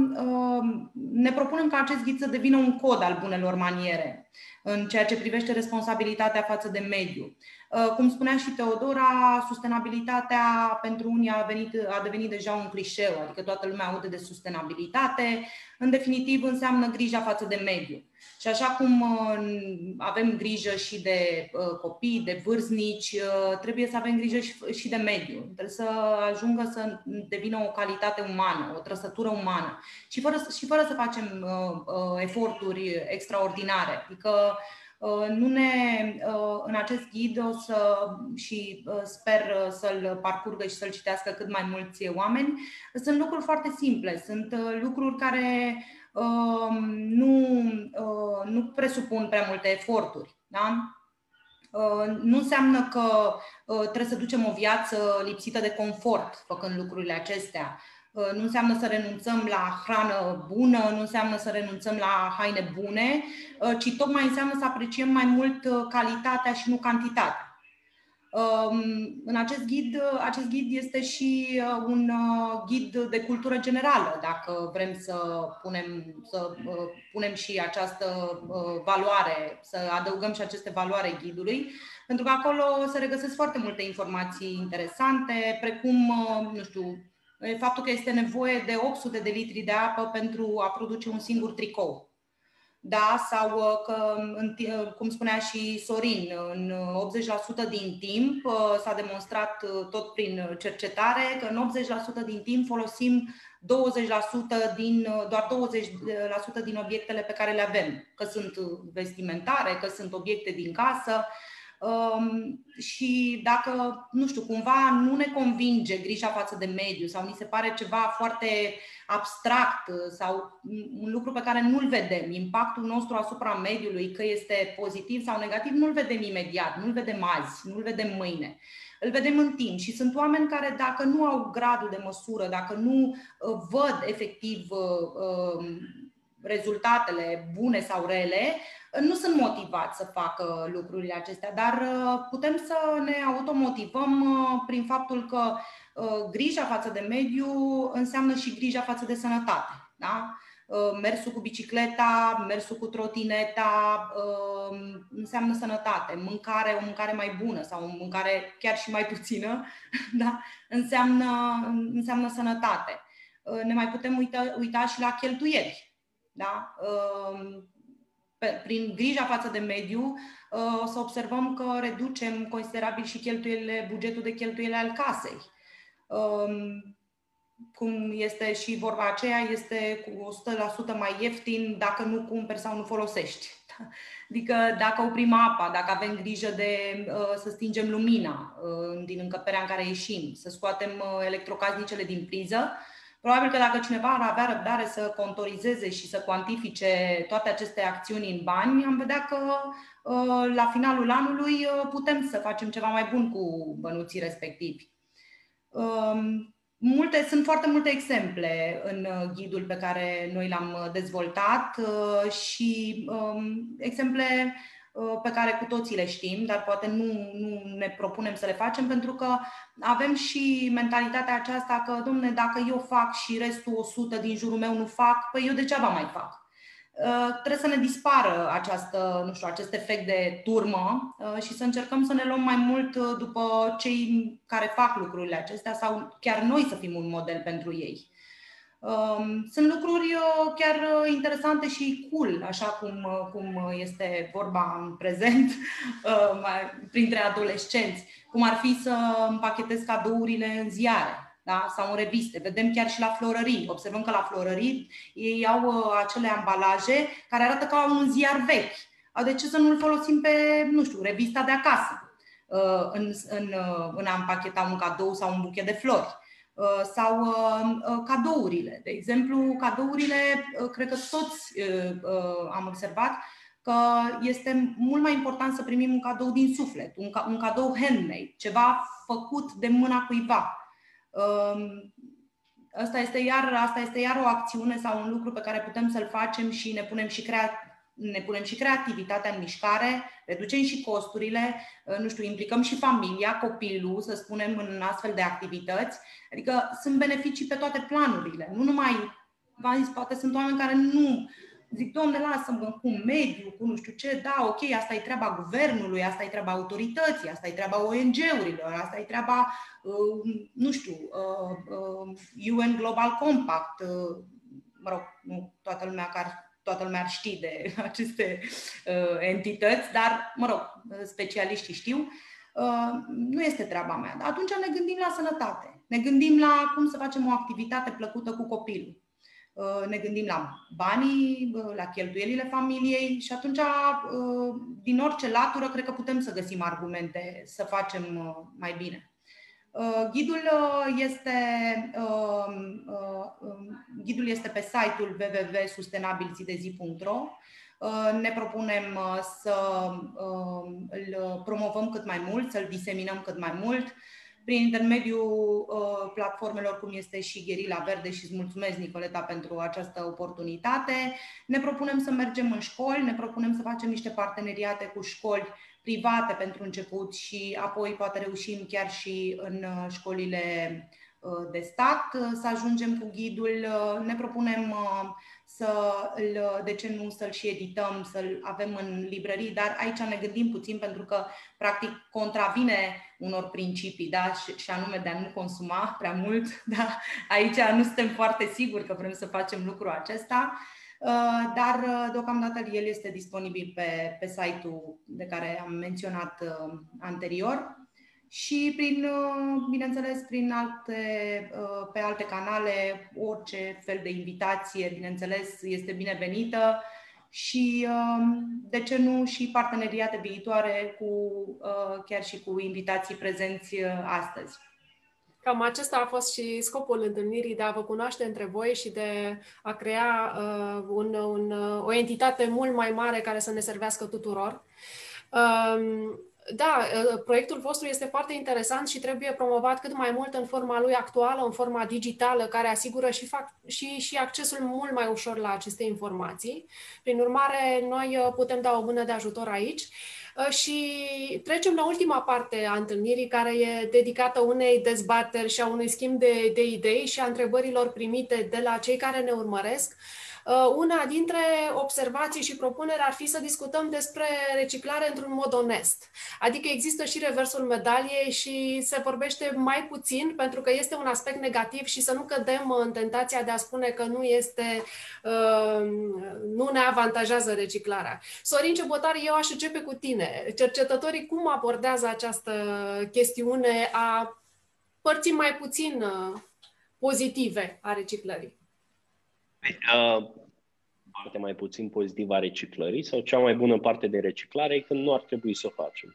ne propunem ca acest ghid să devină un cod al bunelor maniere în ceea ce privește responsabilitatea față de mediu. Cum spunea și Teodora, sustenabilitatea pentru unii a devenit deja un clișeu, adică toată lumea aude de sustenabilitate. În definitiv înseamnă grija față de mediu. Și așa cum avem grijă și de copii, de vârstnici, trebuie să avem grijă și de mediu. Trebuie să ajungă să devină o calitate umană, o trăsătură umană și fără să facem eforturi extraordinare. Adică în acest ghid sper să-l parcurgă și să-l citească cât mai mulți oameni. Sunt lucruri foarte simple, sunt lucruri care nu presupun prea multe eforturi. Da? Nu înseamnă că trebuie să ducem o viață lipsită de confort făcând lucrurile acestea. Nu înseamnă să renunțăm la hrană bună, nu înseamnă să renunțăm la haine bune, ci tocmai înseamnă să apreciem mai mult calitatea și nu cantitatea. În acest ghid este și un ghid de cultură generală, dacă vrem să punem și această valoare, să adăugăm și aceste valoare ghidului, pentru că acolo se regăsesc foarte multe informații interesante, precum, nu știu, faptul că este nevoie de 800 de litri de apă pentru a produce un singur tricou. Da? Sau că, cum spunea și Sorin, în 80% din timp s-a demonstrat tot prin cercetare că în 80% din timp folosim doar 20% din obiectele pe care le avem, că sunt vestimentare, că sunt obiecte din casă. Și dacă, nu știu, cumva nu ne convinge grija față de mediu sau ni se pare ceva foarte abstract sau un lucru pe care nu-l vedem, impactul nostru asupra mediului, că este pozitiv sau negativ, nu-l vedem imediat, nu-l vedem azi, nu-l vedem mâine. Îl vedem în timp și sunt oameni care, dacă nu au gradul de măsură, dacă nu văd efectiv rezultatele bune sau rele, nu sunt motivați să facă lucrurile acestea, dar putem să ne automotivăm prin faptul că grija față de mediu înseamnă și grija față de sănătate. Da? Mersul cu bicicleta, mersul cu trotineta înseamnă sănătate, o mâncare mai bună sau o mâncare chiar și mai puțină, da? înseamnă sănătate. Ne mai putem uita și la cheltuieli. Da? Prin grija față de mediu o să observăm că reducem considerabil și bugetul de cheltuieli al casei. Cum este și vorba aceea, este cu 100% mai ieftin dacă nu cumperi sau nu folosești. Adică dacă oprim apa, dacă avem grijă de să stingem lumina din încăperea în care ieșim, să scoatem electrocasnicele din priză, probabil că dacă cineva ar avea răbdare să contorizeze și să cuantifice toate aceste acțiuni în bani, am vedea că la finalul anului putem să facem ceva mai bun cu bănuții respectivi. Sunt foarte multe exemple în ghidul pe care noi l-am dezvoltat și exemple pe care cu toții le știm, dar poate nu ne propunem să le facem, pentru că avem și mentalitatea aceasta că, dom'le, dacă eu fac și restul 100 din jurul meu nu fac, păi eu degeaba mai fac. Trebuie să ne dispară acest efect de turmă și să încercăm să ne luăm mai mult după cei care fac lucrurile acestea sau chiar noi să fim un model pentru ei. Sunt lucruri chiar interesante și cool, așa cum este vorba în prezent printre adolescenți, cum ar fi să împachetez cadourile în ziare. Da? Sau în reviste. Vedem chiar și la florării. Observăm că la florării ei au acele ambalaje care arată ca un ziar vechi. De ce să nu-l folosim pe, revista de acasă în a împacheta un cadou sau un buchet de flori? Sau cadourile. De exemplu, cadourile, cred că toți am observat că este mult mai important să primim un cadou din suflet, un cadou handmade, ceva făcut de mâna cuiva. Asta este iar o acțiune sau un lucru pe care putem să-l facem și ne punem și creativitatea în mișcare, reducem și costurile, implicăm și familia, copilul, să spunem, în astfel de activități. Adică sunt beneficii pe toate planurile. Nu numai, v-am zis, poate sunt oameni care nu zic, dom'le, lasă-mă cu mediu, cu nu știu ce, da, ok, asta e treaba guvernului, asta e treaba autorității, asta e treaba ONG-urilor, asta e treaba, UN Global Compact, nu toată lumea ar ști de aceste entități, dar, specialiștii știu, nu este treaba mea. Atunci ne gândim la sănătate, ne gândim la cum să facem o activitate plăcută cu copilul. Ne gândim la banii, la cheltuielile familiei și atunci, din orice latură, cred că putem să găsim argumente să facem mai bine. Ghidul este pe site-ul www.sustenabilzidezi.ro. Ne propunem să îl promovăm cât mai mult, să-l diseminăm cât mai mult, prin intermediul platformelor cum este și Gherila Verde, și îți mulțumesc, Nicoleta, pentru această oportunitate. Ne propunem să mergem în școli, ne propunem să facem niște parteneriate cu școli private pentru început și apoi poate reușim chiar și în școlile de stat să ajungem cu ghidul. Ne propunem de ce nu să-l și edităm, să-l avem în librării, dar aici ne gândim puțin pentru că practic contravine unor principii, da? Și anume de a nu consuma prea mult. Da? Aici nu suntem foarte siguri că vrem să facem lucrul acesta, dar deocamdată el este disponibil pe site-ul de care am menționat anterior. Și bineînțeles, pe alte canale, orice fel de invitație, bineînțeles, este binevenită. și, de ce nu, și parteneriate viitoare chiar și cu invitații prezenți astăzi. Cam acesta a fost și scopul întâlnirii, de a vă cunoaște între voi și de a crea o entitate mult mai mare care să ne servească tuturor. Da, proiectul vostru este foarte interesant și trebuie promovat cât mai mult în forma lui actuală, în forma digitală, care asigură și accesul mult mai ușor la aceste informații. Prin urmare, noi putem da o mână de ajutor aici. Și trecem la ultima parte a întâlnirii, care e dedicată unei dezbateri și a unui schimb de idei și a întrebărilor primite de la cei care ne urmăresc. Una dintre observații și propuneri ar fi să discutăm despre reciclare într-un mod onest. Adică există și reversul medaliei și se vorbește mai puțin pentru că este un aspect negativ și să nu cădem în tentația de a spune că nu ne avantajează reciclarea. Sorin Ciobotari, eu aș începe cu tine. Cercetătorii cum abordează această chestiune a părții mai puțin pozitive a reciclării? Partea mai puțin pozitivă a reciclării sau cea mai bună parte de reciclare e că nu ar trebui să o facem.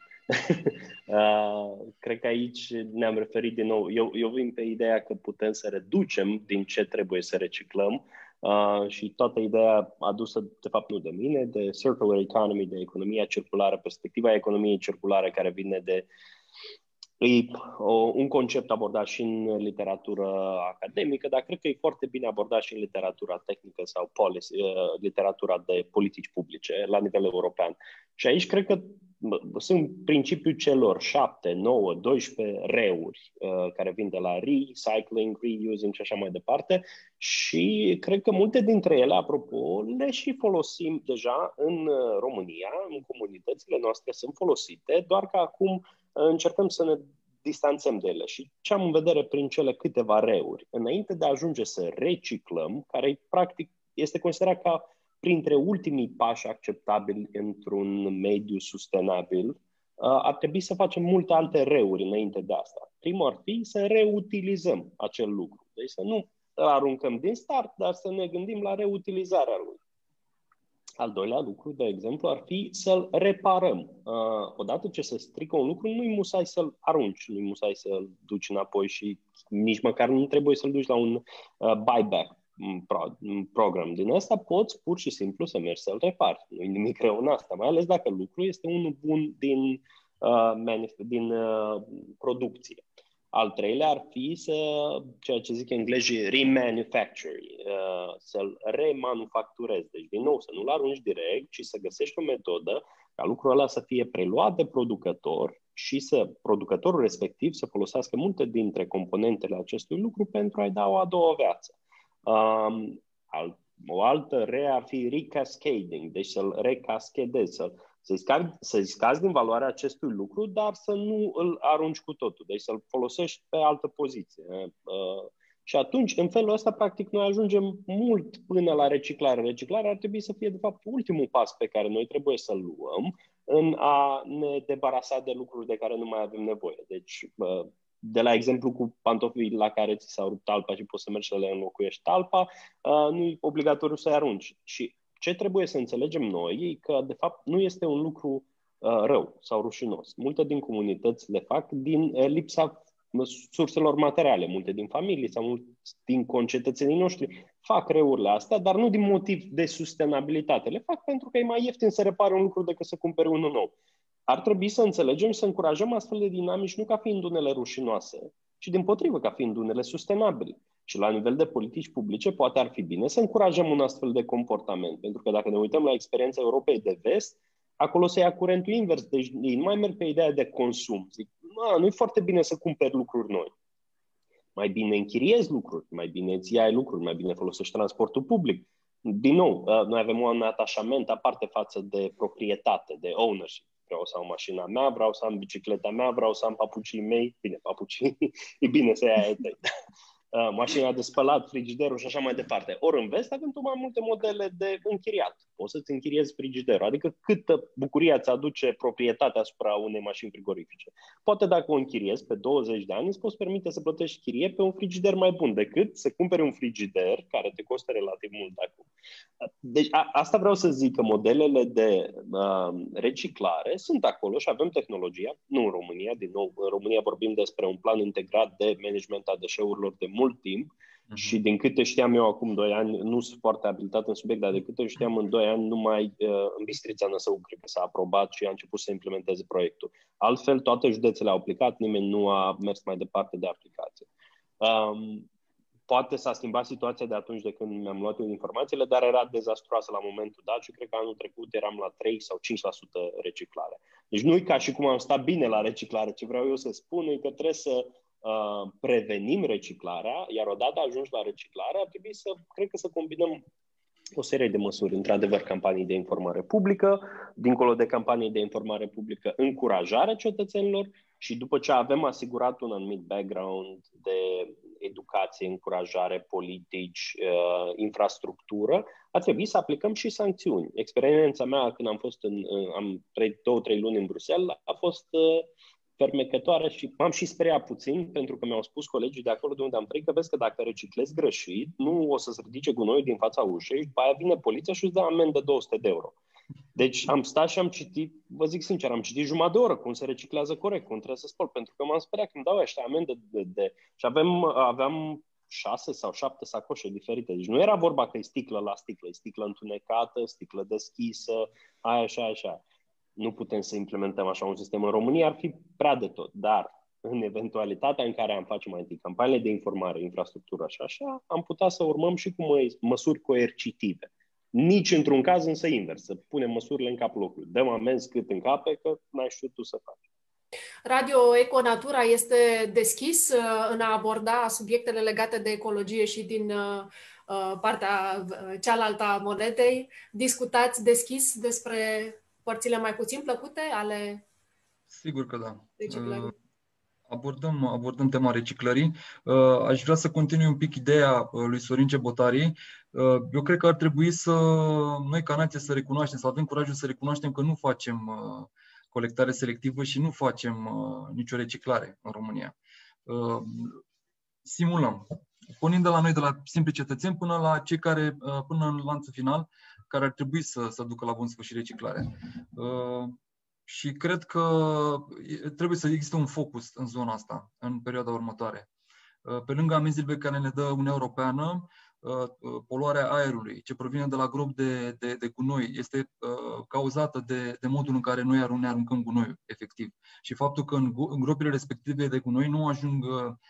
Cred că aici ne-am referit din nou. Eu vin pe ideea că putem să reducem din ce trebuie să reciclăm și toată ideea adusă, de fapt nu de mine, de circular economy, de economia circulară, perspectiva economiei circulare care vine de... E un concept abordat și în literatură academică, dar cred că e foarte bine abordat și în literatura tehnică sau literatura de politici publice la nivel european. Și aici cred că sunt principiul celor 7, 9, 12 reuri care vin de la recycling, reusing și așa mai departe și cred că multe dintre ele, apropo, le și folosim deja în România, în comunitățile noastre sunt folosite, doar că acum încercăm să ne distanțăm de ele. Și ce am în vedere prin cele câteva reuri? Înainte de a ajunge să reciclăm, care practic este considerat ca printre ultimii pași acceptabili într-un mediu sustenabil, ar trebui să facem multe alte reuri înainte de asta. Primul ar fi să reutilizăm acel lucru. Deci să nu îl aruncăm din start, dar să ne gândim la reutilizarea lui. Al doilea lucru, de exemplu, ar fi să-l reparăm. Odată ce se strică un lucru, nu-i musai să-l arunci, nu-i musai să-l duci înapoi și nici măcar nu trebuie să-l duci la un buyback program. Din asta poți pur și simplu să mergi să-l repari. Nu-i nimic rău în asta, mai ales dacă lucrul este unul bun din producție. Al treilea ar fi ceea ce zic englezii, remanufacturing, să-l remanufacturezi. Deci, din nou, să nu-l arunci direct, ci să găsești o metodă ca lucrul ăla să fie preluat de producător și producătorul respectiv să folosească multe dintre componentele acestui lucru pentru a-i da o a doua viață. O altă ar fi recascading, deci să-l recaschedezi, să-i scazi din valoarea acestui lucru, dar să nu îl arunci cu totul, deci să-l folosești pe altă poziție. Și atunci, în felul ăsta, practic, noi ajungem mult până la reciclare. Reciclarea ar trebui să fie, de fapt, ultimul pas pe care noi trebuie să-l luăm în a ne debarasa de lucruri de care nu mai avem nevoie. Deci, de la exemplu cu pantofii la care ți s-a rupt talpa și poți să mergi să le înlocuiești talpa, nu e obligatoriu să-i arunci. Și ce trebuie să înțelegem noi e că, de fapt, nu este un lucru rău sau rușinos. Multe din comunități le fac din lipsa surselor materiale. Multe din familii sau mulți din concetățenii noștri fac reurile astea, dar nu din motiv de sustenabilitate. Le fac pentru că e mai ieftin să repare un lucru decât să cumpere unul nou. Ar trebui să înțelegem și să încurajăm astfel de dinamici nu ca fiind unele rușinoase, ci dimpotrivă ca fiind unele sustenabile. Și la nivel de politici publice poate ar fi bine să încurajăm un astfel de comportament, pentru că dacă ne uităm la experiența Europei de Vest, acolo se ia curentul invers, deci ei nu mai merg pe ideea de consum. Zic, nu e foarte bine să cumperi lucruri noi. Mai bine închiriezi lucruri, mai bine îți iai lucruri, mai bine folosești transportul public. Din nou, noi avem un atașament aparte față de proprietate, de ownership. Vreau să am mașina mea, vreau să am bicicleta mea, vreau să am papucii mei. Bine, papucii, e bine să iei ai tăi. mașina de spălat, frigiderul și așa mai departe. Ori în vest avem tot mai multe modele de închiriat. Poți să-ți închiriezi frigiderul, adică câtă bucurie ți aduce proprietatea asupra unei mașini frigorifice. Poate dacă o închiriezi pe 20 de ani, îți poți permite să plătești chirie pe un frigider mai bun decât să cumperi un frigider care te costă relativ mult acum. Deci asta vreau să zic, că modelele de reciclare sunt acolo și avem tehnologia, nu în România, din nou, în România vorbim despre un plan integrat de management a deșeurilor de mult timp și din câte știam eu acum 2 ani, nu sunt foarte abilitat în subiect, dar de câte știam în 2 ani, numai în Bistrița Năsău cred că s-a aprobat și a început să implementeze proiectul. Altfel, toate județele au aplicat, nimeni nu a mers mai departe de aplicație. Poate s-a schimbat situația de atunci de când mi-am luat eu informațiile, dar era dezastruoasă la momentul dat și cred că anul trecut eram la 3 sau 5% reciclare. Deci nu e ca și cum am stat bine la reciclare. Ce vreau eu să spun e că trebuie să prevenim reciclarea, iar odată ajungi la reciclare, ar trebui cred că să combinăm o serie de măsuri. Într-adevăr, campanii de informare publică, dincolo de campanii de informare publică, încurajarea cetățenilor și după ce avem asigurat un anumit background de educație, încurajare, politici, infrastructură, ar trebui să aplicăm și sancțiuni. Experiența mea când am fost am 2-3 luni în Bruxelles a fost fermecătoare și m-am și speriat puțin pentru că mi-au spus colegii de acolo de unde am trăit că vezi că dacă reciclezi greșit, nu o să-ți ridice gunoiul din fața ușei și după aia vine poliția și îți dă amendă de 200 de euro. Deci am stat și am citit, vă zic sincer, am citit jumătate de oră cum se reciclează corect, cum trebuie să spăl, pentru că m-am speriat când dau ăștia amendă și aveam 6 sau 7 sacoșe diferite. Deci nu era vorba că e sticlă la sticlă, e sticlă întunecată, sticlă deschisă, aia și așa. Nu putem să implementăm așa un sistem în România, ar fi prea de tot, dar în eventualitatea în care am face mai întâi campaniile de informare, infrastructură și așa, am putea să urmăm și cu măsuri coercitive. Nici într-un caz însă invers, să punem măsurile în capul locului. Dăm amenzi cât încape, că n-ai știut tu să faci. Radio Econatura este deschis în a aborda subiectele legate de ecologie și din partea cealaltă a monedei. Discutați deschis despre părțile mai puțin plăcute ale Sigur că da. reciclării. Abordăm tema reciclării. Aș vrea să continui un pic ideea lui Sorin Cebotari. Eu cred că ar trebui noi ca nație să recunoaștem, să avem curajul să recunoaștem că nu facem colectare selectivă și nu facem nicio reciclare în România. Simulăm. Pornind de la noi, de la simpli cetățeni, până la cei care, până în lanțul final, care ar trebui să ducă la bun sfârșit reciclarea. Și cred că trebuie să existe un focus în zona asta, în perioada următoare. Pe lângă amenziile pe care ne dă Uniunea Europeană, poluarea aerului, ce provine de la gropi de gunoi, este cauzată de modul în care noi ne aruncăm gunoiul, efectiv. Și faptul că în gropile respective de gunoi nu ajung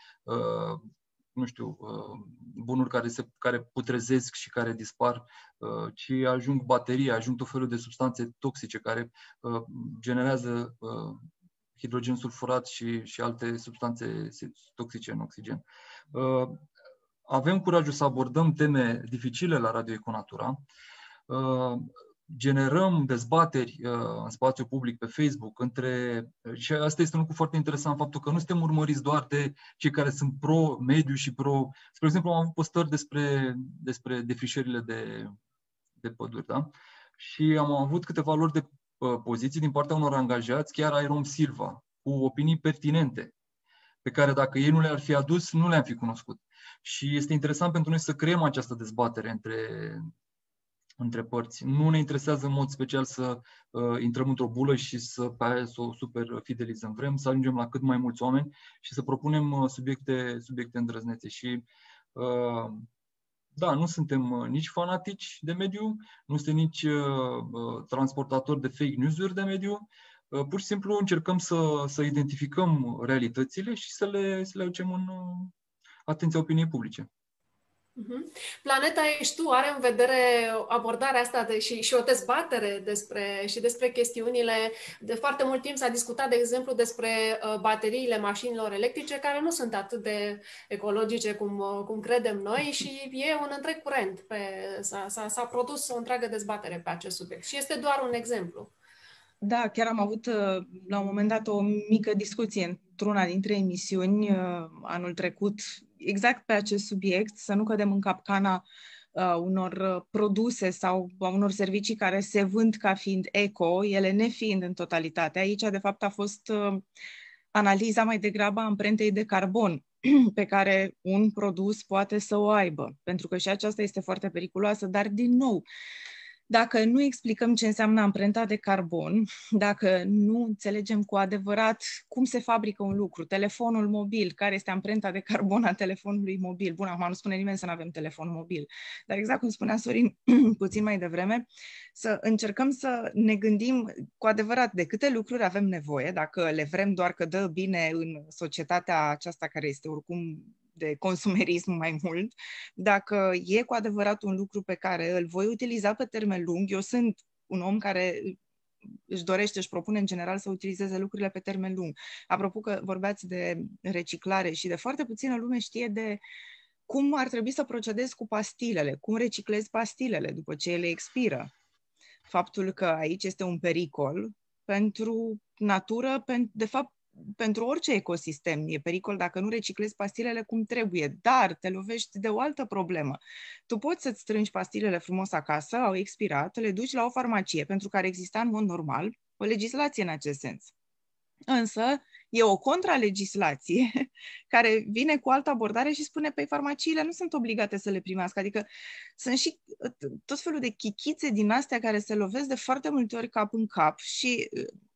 bunuri care putrezesc și care dispar, ci ajung baterii, ajung tot felul de substanțe toxice care generează hidrogen sulfurat și alte substanțe toxice în oxigen. Avem curajul să abordăm teme dificile la Radio Econatura. Generăm dezbateri în spațiu public pe Facebook și asta este un lucru foarte interesant, faptul că nu suntem urmăriți doar de cei care sunt pro-mediu și pro... Spre exemplu, am avut postări despre defrișările de păduri, da? Și am avut câteva lor de poziții din partea unor angajați, chiar ai Rom Silva, cu opinii pertinente, pe care dacă ei nu le-ar fi adus, nu le-am fi cunoscut. Și este interesant pentru noi să creăm această dezbatere între părți. Nu ne interesează în mod special să intrăm într-o bulă și să o super fidelizăm. Vrem să ajungem la cât mai mulți oameni și să propunem subiecte îndrăznețe. Și da, nu suntem nici fanatici de mediu, nu suntem nici transportatori de fake news-uri de mediu. Pur și simplu încercăm să identificăm realitățile și să le aducem în atenția opiniei publice. Planeta Ești Tu are în vedere abordarea asta și o dezbatere despre chestiunile. De foarte mult timp s-a discutat, de exemplu, despre bateriile mașinilor electrice, care nu sunt atât de ecologice cum credem noi și e un întreg curent. S-a produs o întreagă dezbatere pe acest subiect și este doar un exemplu. Da, chiar am avut la un moment dat o mică discuție într-una dintre emisiuni anul trecut exact pe acest subiect, să nu cădem în capcana unor produse sau a unor servicii care se vând ca fiind eco, ele nefiind în totalitate. Aici, de fapt, a fost analiza mai degrabă a amprentei de carbon pe care un produs poate să o aibă, pentru că și aceasta este foarte periculoasă, dar, din nou, dacă nu explicăm ce înseamnă amprenta de carbon, dacă nu înțelegem cu adevărat cum se fabrică un lucru, telefonul mobil, care este amprenta de carbon a telefonului mobil. Bun, acum nu spune nimeni să nu avem telefon mobil, dar exact cum spunea Sorin puțin mai devreme, să încercăm să ne gândim cu adevărat de câte lucruri avem nevoie, dacă le vrem doar că dă bine în societatea aceasta care este oricum de consumerism mai mult, dacă e cu adevărat un lucru pe care îl voi utiliza pe termen lung. Eu sunt un om care își dorește, își propune în general să utilizeze lucrurile pe termen lung. Apropo că vorbeați de reciclare și de foarte puțină lume știe de cum ar trebui să procedezi cu pastilele, cum reciclezi pastilele după ce ele expiră. Faptul că aici este un pericol pentru natură, de fapt, pentru orice ecosistem e pericol dacă nu reciclezi pastilele cum trebuie, dar te lovești de o altă problemă. Tu poți să-ți strângi pastilele frumos acasă, au expirat, le duci la o farmacie, pentru care exista în mod normal o legislație în acest sens. Însă e o contralegislație care vine cu altă abordare și spune că farmaciile nu sunt obligate să le primească. Adică sunt și tot felul de chichițe din astea care se lovesc de foarte multe ori cap în cap și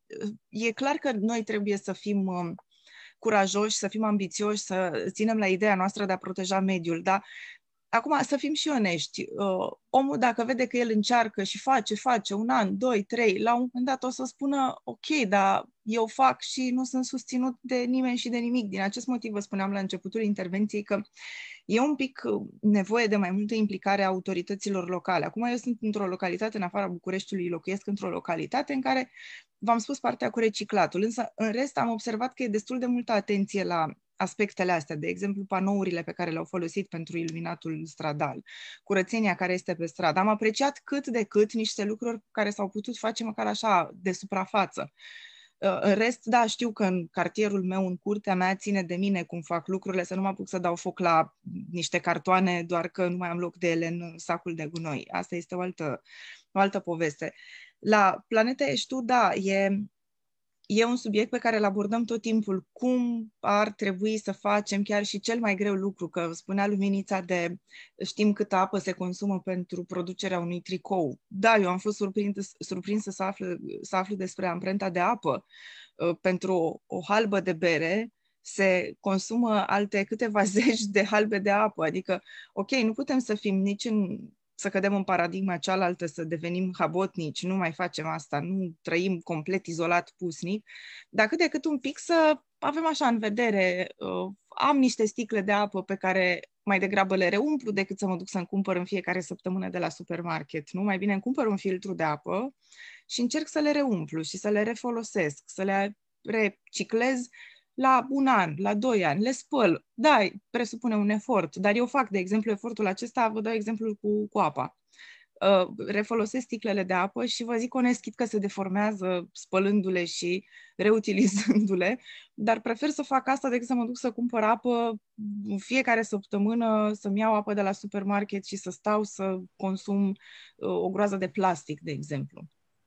e clar că noi trebuie să fim curajoși, să fim ambițioși, să ținem la ideea noastră de a proteja mediul, dar acum să fim și onești. Omul, dacă vede că el încearcă și face 1 an, 2, 3, la un moment dat o să spună ok, dar eu fac și nu sunt susținut de nimeni și de nimic. Din acest motiv vă spuneam la începutul intervenției că e un pic nevoie de mai multă implicare a autorităților locale. Acum eu sunt într-o localitate în afara Bucureștiului, locuiesc într-o localitate în care v-am spus partea cu reciclatul, însă în rest am observat că e destul de multă atenție la aspectele astea, de exemplu panourile pe care le-au folosit pentru iluminatul stradal, curățenia care este pe stradă. Am apreciat cât de cât niște lucruri care s-au putut face măcar așa de suprafață. În rest, da, știu că în cartierul meu, în curtea mea, ține de mine cum fac lucrurile, să nu mă apuc să dau foc la niște cartoane doar că nu mai am loc de ele în sacul de gunoi. Asta este o altă poveste. La Planeta Ești Tu, da, e un subiect pe care îl abordăm tot timpul. Cum ar trebui să facem chiar și cel mai greu lucru, că spunea Luminița de știm câtă apă se consumă pentru producerea unui tricou. Da, eu am fost surprinsă să aflu despre amprenta de apă. Pentru o halbă de bere se consumă alte câteva zeci de halbe de apă. Adică, ok, nu putem să fim să cădem în paradigma cealaltă, să devenim habotnici, nu mai facem asta, nu trăim complet izolat pusnic, dar cât de cât un pic să avem așa în vedere, am niște sticle de apă pe care mai degrabă le reumplu decât să mă duc să-mi cumpăr în fiecare săptămână de la supermarket, nu? Mai bine îmi cumpăr un filtru de apă și încerc să le reumplu și să le refolosesc, să le reciclez la 1 an, la 2 ani, le spăl. Da, presupune un efort, dar eu fac, de exemplu, efortul acesta, vă dau exemplul cu apa. Refolosesc sticlele de apă și vă zic onest, chit că se deformează spălându-le și reutilizându-le, dar prefer să fac asta decât să mă duc să cumpăr apă în fiecare săptămână, să-mi iau apă de la supermarket și să stau să consum o groază de plastic, de exemplu.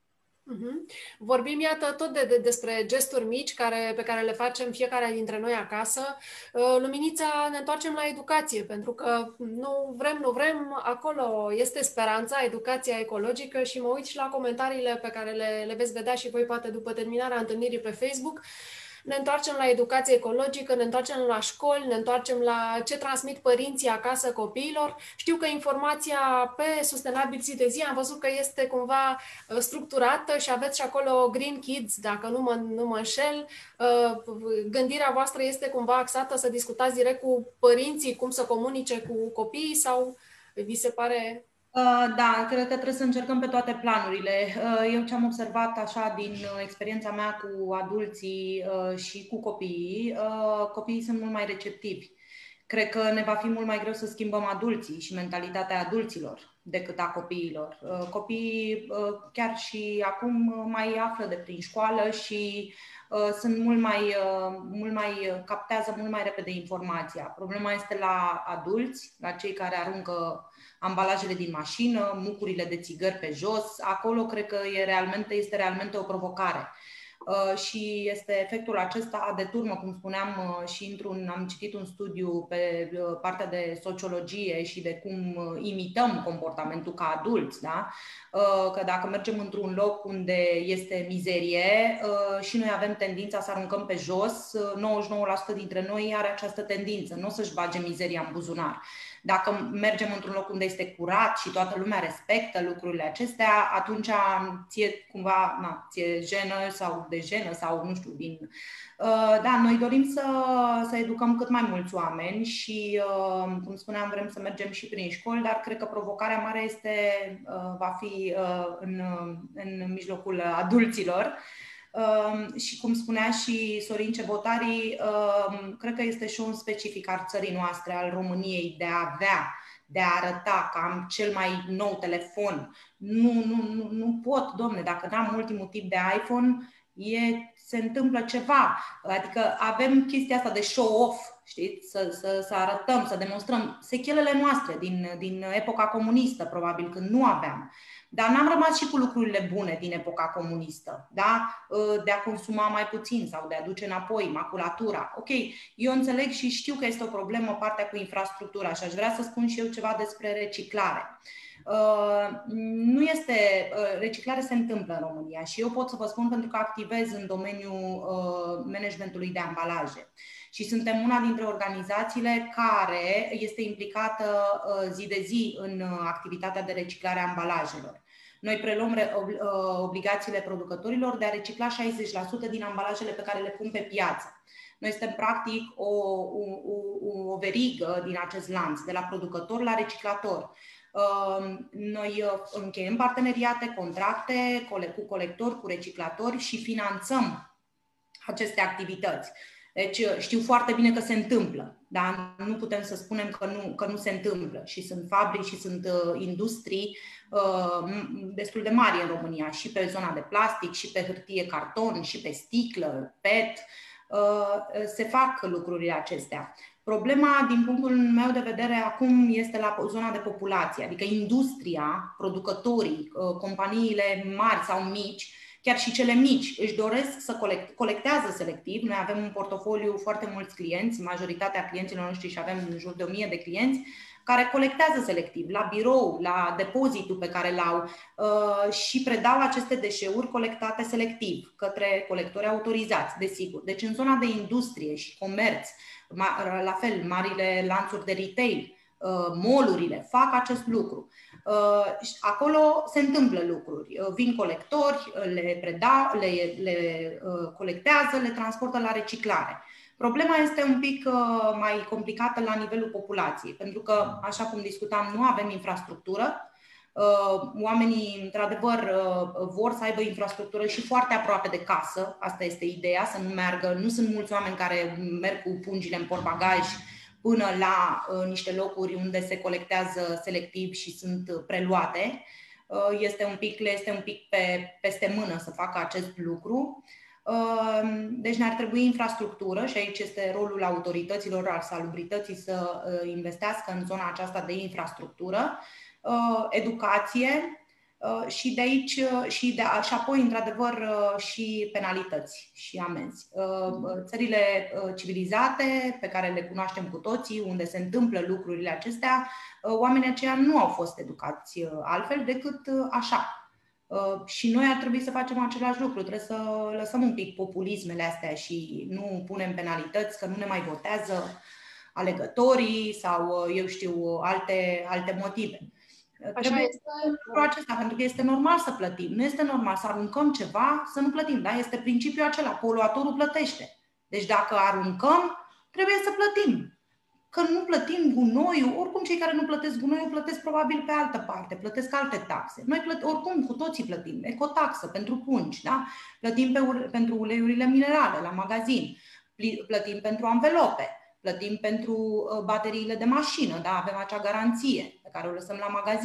Vorbim, iată, tot despre gesturi mici pe care le facem fiecare dintre noi acasă. Luminița, ne întoarcem la educație, pentru că nu vrem, acolo este speranța, educația ecologică și mă uit și la comentariile pe care le veți vedea și voi poate după terminarea întâlnirii pe Facebook. Ne întoarcem la educație ecologică, ne întoarcem la școli, ne întoarcem la ce transmit părinții acasă copiilor. Știu că informația pe Sustainability de zi am văzut că este cumva structurată și aveți și acolo Green Kids, dacă nu mă înșel. Gândirea voastră este cumva axată să discutați direct cu părinții cum să comunice cu copiii sau vi se pare... Da, cred că trebuie să încercăm pe toate planurile. Eu ce am observat așa din experiența mea cu adulții și cu copiii, copiii sunt mult mai receptivi. Cred că ne va fi mult mai greu să schimbăm adulții și mentalitatea adulților. decât a copiilor. Copiii chiar și acum mai află de prin școală și sunt mult mai captează mult mai repede informația. Problema este la adulți, la cei care aruncă ambalajele din mașină, mucurile de țigări pe jos. Acolo cred că este realmente o provocare. Și este efectul acesta de turmă, cum spuneam, și am citit un studiu pe partea de sociologie și de cum imităm comportamentul ca adulți, da? Că dacă mergem într-un loc unde este mizerie și noi avem tendința să aruncăm pe jos, 99% dintre noi are această tendință, nu o să-și bage mizeria în buzunar. Dacă mergem într-un loc unde este curat și toată lumea respectă lucrurile acestea, atunci ție cumva, ție jenă sau de jenă sau nu știu, Da, noi dorim să educăm cât mai mulți oameni și, cum spuneam, vrem să mergem și prin școli, dar cred că provocarea mare va fi în mijlocul adulților. Și cum spunea și Sorin Cebotari, cred că este și un specific al țării noastre, al României, de a arăta că am cel mai nou telefon. Nu pot, domne, dacă n-am ultimul tip de iPhone, se întâmplă ceva. Adică avem chestia asta de show-off, știți? Să arătăm, să demonstrăm sechelele noastre din epoca comunistă, probabil, când nu aveam. Dar n-am rămas și cu lucrurile bune din epoca comunistă, da? De a consuma mai puțin sau de a duce înapoi maculatura. Ok, eu înțeleg și știu că este o problemă partea cu infrastructura și aș vrea să spun și eu ceva despre reciclare. Reciclare se întâmplă în România și eu pot să vă spun pentru că activez în domeniul managementului de ambalaje. Și suntem una dintre organizațiile care este implicată zi de zi în activitatea de reciclare a ambalajelor. Noi preluăm obligațiile producătorilor de a recicla 60% din ambalajele pe care le pun pe piață. Noi suntem practic o verigă din acest lanț, de la producător la reciclator. Noi încheiem parteneriate, contracte cu colectori, cu reciclatori și finanțăm aceste activități. Deci știu foarte bine că se întâmplă, dar nu putem să spunem că nu se întâmplă. Și sunt fabrici și sunt industrii destul de mari în România, și pe zona de plastic, și pe hârtie, carton, și pe sticlă, PET. Se fac lucrurile acestea. Problema, din punctul meu de vedere, acum este la zona de populație, adică industria, producătorii, companiile mari sau mici, chiar și cele mici, își doresc să colectează selectiv. Noi avem un portofoliu foarte mulți clienți, majoritatea clienților noștri, și avem în jur de 1000 de clienți, care colectează selectiv, la birou, la depozitul pe care l-au și predau aceste deșeuri colectate selectiv către colectori autorizați, desigur. Deci în zona de industrie și comerț, la fel, marile lanțuri de retail, mall-urile fac acest lucru. Acolo se întâmplă lucruri. Vin colectori, le colectează, le transportă la reciclare. Problema este un pic mai complicată la nivelul populației, pentru că, așa cum discutam, nu avem infrastructură. Oamenii, într-adevăr, vor să aibă infrastructură și foarte aproape de casă. Asta este ideea, să nu meargă. Nu sunt mulți oameni care merg cu pungile în portbagaj până la niște locuri unde se colectează selectiv și sunt preluate. Este un pic peste mână să facă acest lucru. Deci ne-ar trebui infrastructură și aici este rolul autorităților, al salubrității, să investească în zona aceasta de infrastructură, educație și de aici și apoi, într-adevăr, și penalități și amenzi. Țările civilizate, pe care le cunoaștem cu toții, unde se întâmplă lucrurile acestea, oamenii aceia nu au fost educați altfel decât așa. Și noi ar trebui să facem același lucru. Trebuie să lăsăm un pic populismele astea și nu punem penalități, că nu ne mai votează alegătorii sau, eu știu, alte motive. Trebuie lucrul acesta, pentru că este normal să plătim. Nu este normal să aruncăm ceva, să nu plătim. Da? Este principiul acela, poluatorul plătește. Deci dacă aruncăm, trebuie să plătim. Că nu plătim gunoiul, oricum cei care nu plătesc gunoiul plătesc probabil pe altă parte, plătesc alte taxe. Noi oricum cu toții plătim, ecotaxă pentru pungi, da? Plătim pentru uleiurile minerale la magazin, plătim pentru anvelope, plătim pentru bateriile de mașină, da? Avem acea garanție pe care o lăsăm la magazin.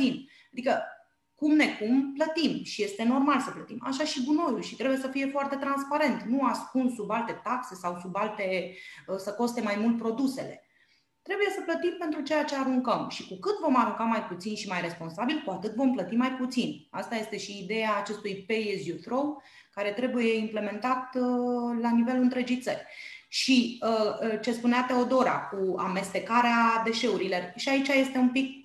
Adică, cum necum, plătim și este normal să plătim. Așa și gunoiul și trebuie să fie foarte transparent, nu ascuns sub alte taxe sau sub alte, să coste mai mult produsele. Trebuie să plătim pentru ceea ce aruncăm și cu cât vom arunca mai puțin și mai responsabil, cu atât vom plăti mai puțin. Asta este și ideea acestui pay as you throw, care trebuie implementat la nivelul întregii țări. Și ce spunea Teodora cu amestecarea deșeurilor, și aici este un pic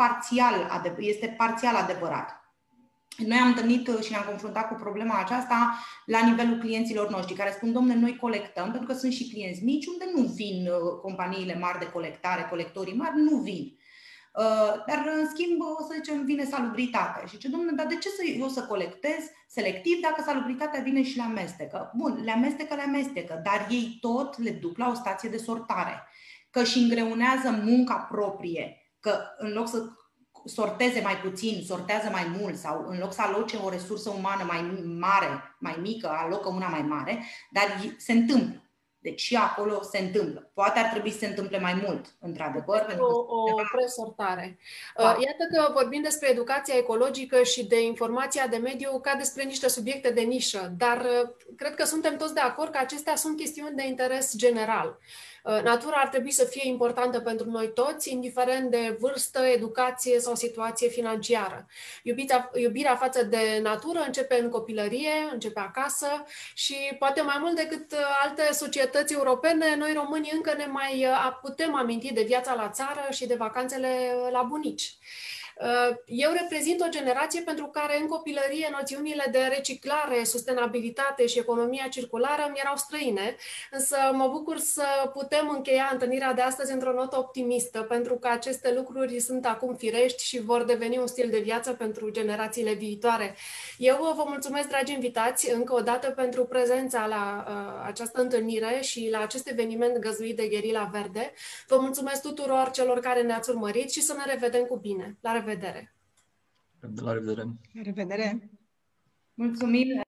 parțial adevărat. Noi am întâlnit și ne-am confruntat cu problema aceasta la nivelul clienților noștri, care spun, dom'le, noi colectăm, pentru că sunt și clienți mici, unde nu vin companiile mari de colectare, colectorii mari, nu vin. Dar, în schimb, să zicem, vine salubritatea. Și ce, dom'le, dar de ce eu să colectez selectiv dacă salubritatea vine și le amestecă? Bun, le amestecă, dar ei tot le duc la o stație de sortare, că își îngreunează munca proprie, că în loc să sorteze mai puțin, sortează mai mult sau în loc să aloce o resursă umană mai mare, mai mică, alocă una mai mare, dar se întâmplă. Deci și acolo se întâmplă. Poate ar trebui să se întâmple mai mult, într-adevăr. O presortare. Da. Iată că vorbim despre educația ecologică și de informația de mediu ca despre niște subiecte de nișă, dar cred că suntem toți de acord că acestea sunt chestiuni de interes general. Natura ar trebui să fie importantă pentru noi toți, indiferent de vârstă, educație sau situație financiară. Iubirea față de natură începe în copilărie, începe acasă și poate mai mult decât alte societăți europene, noi românii încă ne mai putem aminti de viața la țară și de vacanțele la bunici. Eu reprezint o generație pentru care în copilărie noțiunile de reciclare, sustenabilitate și economia circulară mi erau străine, însă mă bucur să putem încheia întâlnirea de astăzi într-o notă optimistă, pentru că aceste lucruri sunt acum firești și vor deveni un stil de viață pentru generațiile viitoare. Eu vă mulțumesc, dragi invitați, încă o dată pentru prezența la această întâlnire și la acest eveniment găzduit de Gherila Verde. Vă mulțumesc tuturor celor care ne-ați urmărit și să ne revedem cu bine. La revedere! La revedere! La revedere! Mulțumim!